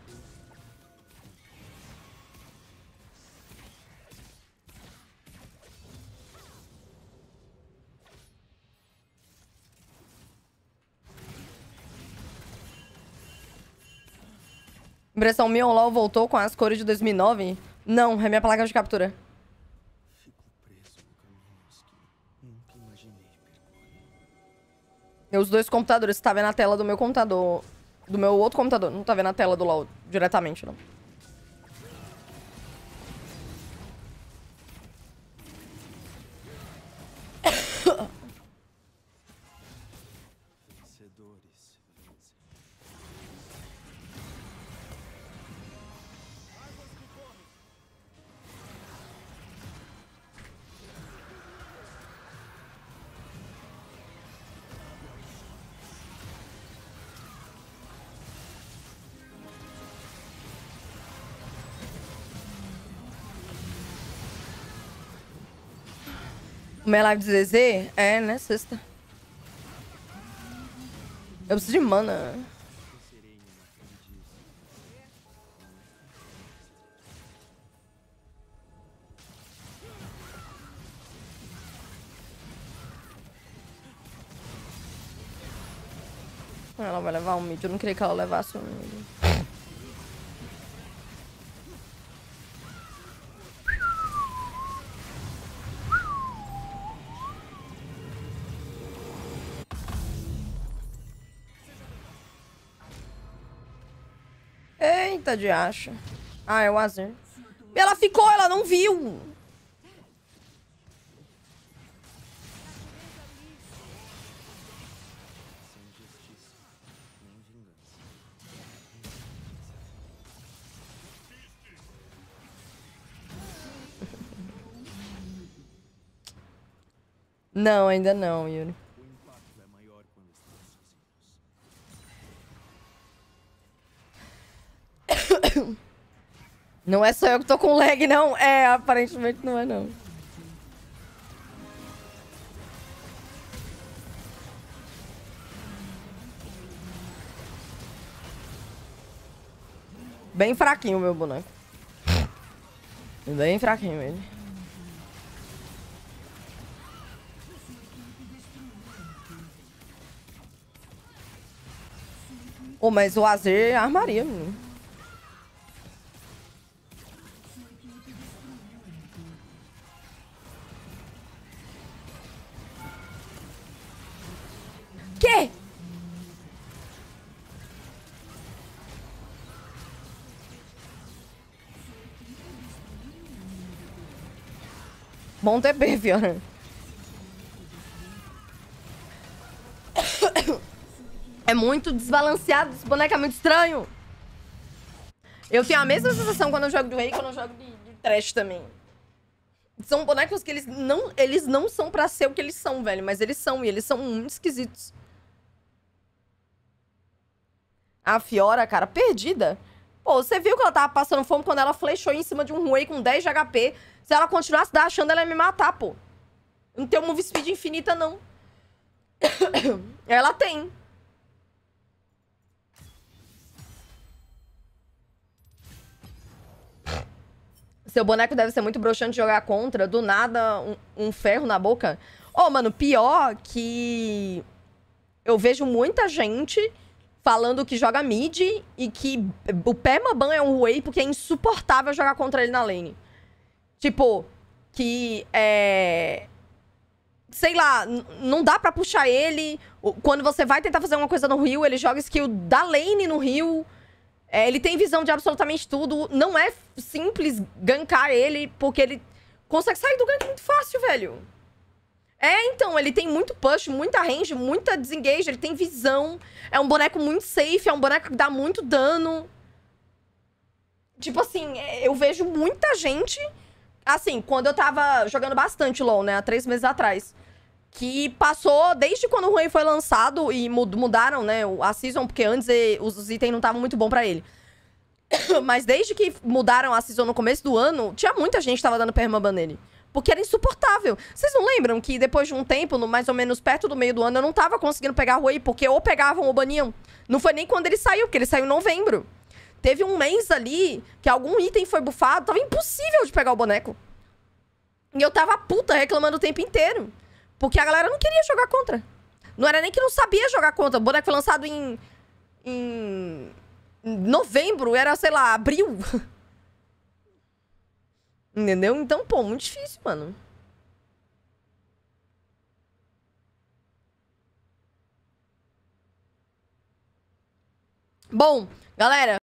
Impressão minha, o LoL voltou com as cores de 2009? Não, é minha placa de captura. Fico preso por caminhos que nunca imaginei percorrer. Os dois computadores, você tá vendo a tela do meu computador. Do meu outro computador, não tá vendo a tela do LoL diretamente, não. Vencedores vencem. Minha live de ZZ? É, né? Sexta. Eu preciso de mana. Ela vai levar um mid. Eu não queria que ela levasse um mid. Eita, de acha. Ah, é o Azir. Ela ficou, ela não viu. Sem justiça, nem vingança. Não, ainda não, Yuri. O impacto é maior quando estamos sozinhos. Não é só eu que tô com lag, não. É, aparentemente não é, não. Bem fraquinho o meu boneco. Bem fraquinho ele. Pô, mas o Azer armaria, menino. Quê? Bom TP, Fiona. É muito desbalanceado. Esse boneco é muito estranho. Eu tenho a mesma sensação quando eu jogo de Rei que quando eu jogo de Trash também. São bonecos que eles não são pra ser o que eles são, velho. Mas eles são, e eles são muito esquisitos. A Fiora, cara, perdida. Pô, você viu que ela tava passando fome quando ela flechou em cima de um Ruei com 10 de HP. Se ela continuasse achando, ela ia me matar, pô. Não tem move speed infinita, não. Ela tem. Seu boneco deve ser muito broxante de jogar contra. Do nada, um ferro na boca. Ô, mano, pior que... Eu vejo muita gente falando que joga mid e que o permaban é um Ruei porque é insuportável jogar contra ele na lane. Tipo, que sei lá, não dá pra puxar ele. Quando você vai tentar fazer uma coisa no Rio, ele joga skill da lane no Rio. Ele tem visão de absolutamente tudo. Não é simples gankar ele, porque ele consegue sair do gank muito fácil, velho. Então, ele tem muito push, muita range, muita desengage, ele tem visão. É um boneco muito safe, é um boneco que dá muito dano. Tipo assim, eu vejo muita gente... Assim, quando eu tava jogando bastante LoL, né? Há 3 meses atrás. Que passou, desde quando o Ruin foi lançado e mudaram, né? A Season, porque antes os itens não estavam muito bons pra ele. Mas desde que mudaram a Season no começo do ano, tinha muita gente que tava dando permaban nele. Porque era insuportável. Vocês não lembram que depois de um tempo, mais ou menos perto do meio do ano, eu não tava conseguindo pegar o Ruin, porque ou pegavam ou baniam. Não foi nem quando ele saiu, porque ele saiu em novembro. Teve um mês ali que algum item foi bufado, tava impossível de pegar o boneco. E eu tava puta reclamando o tempo inteiro. Porque a galera não queria jogar contra. Não era nem que não sabia jogar contra. O boneco foi lançado em novembro, era, sei lá, abril. Entendeu? Então, pô, muito difícil, mano. Bom, galera...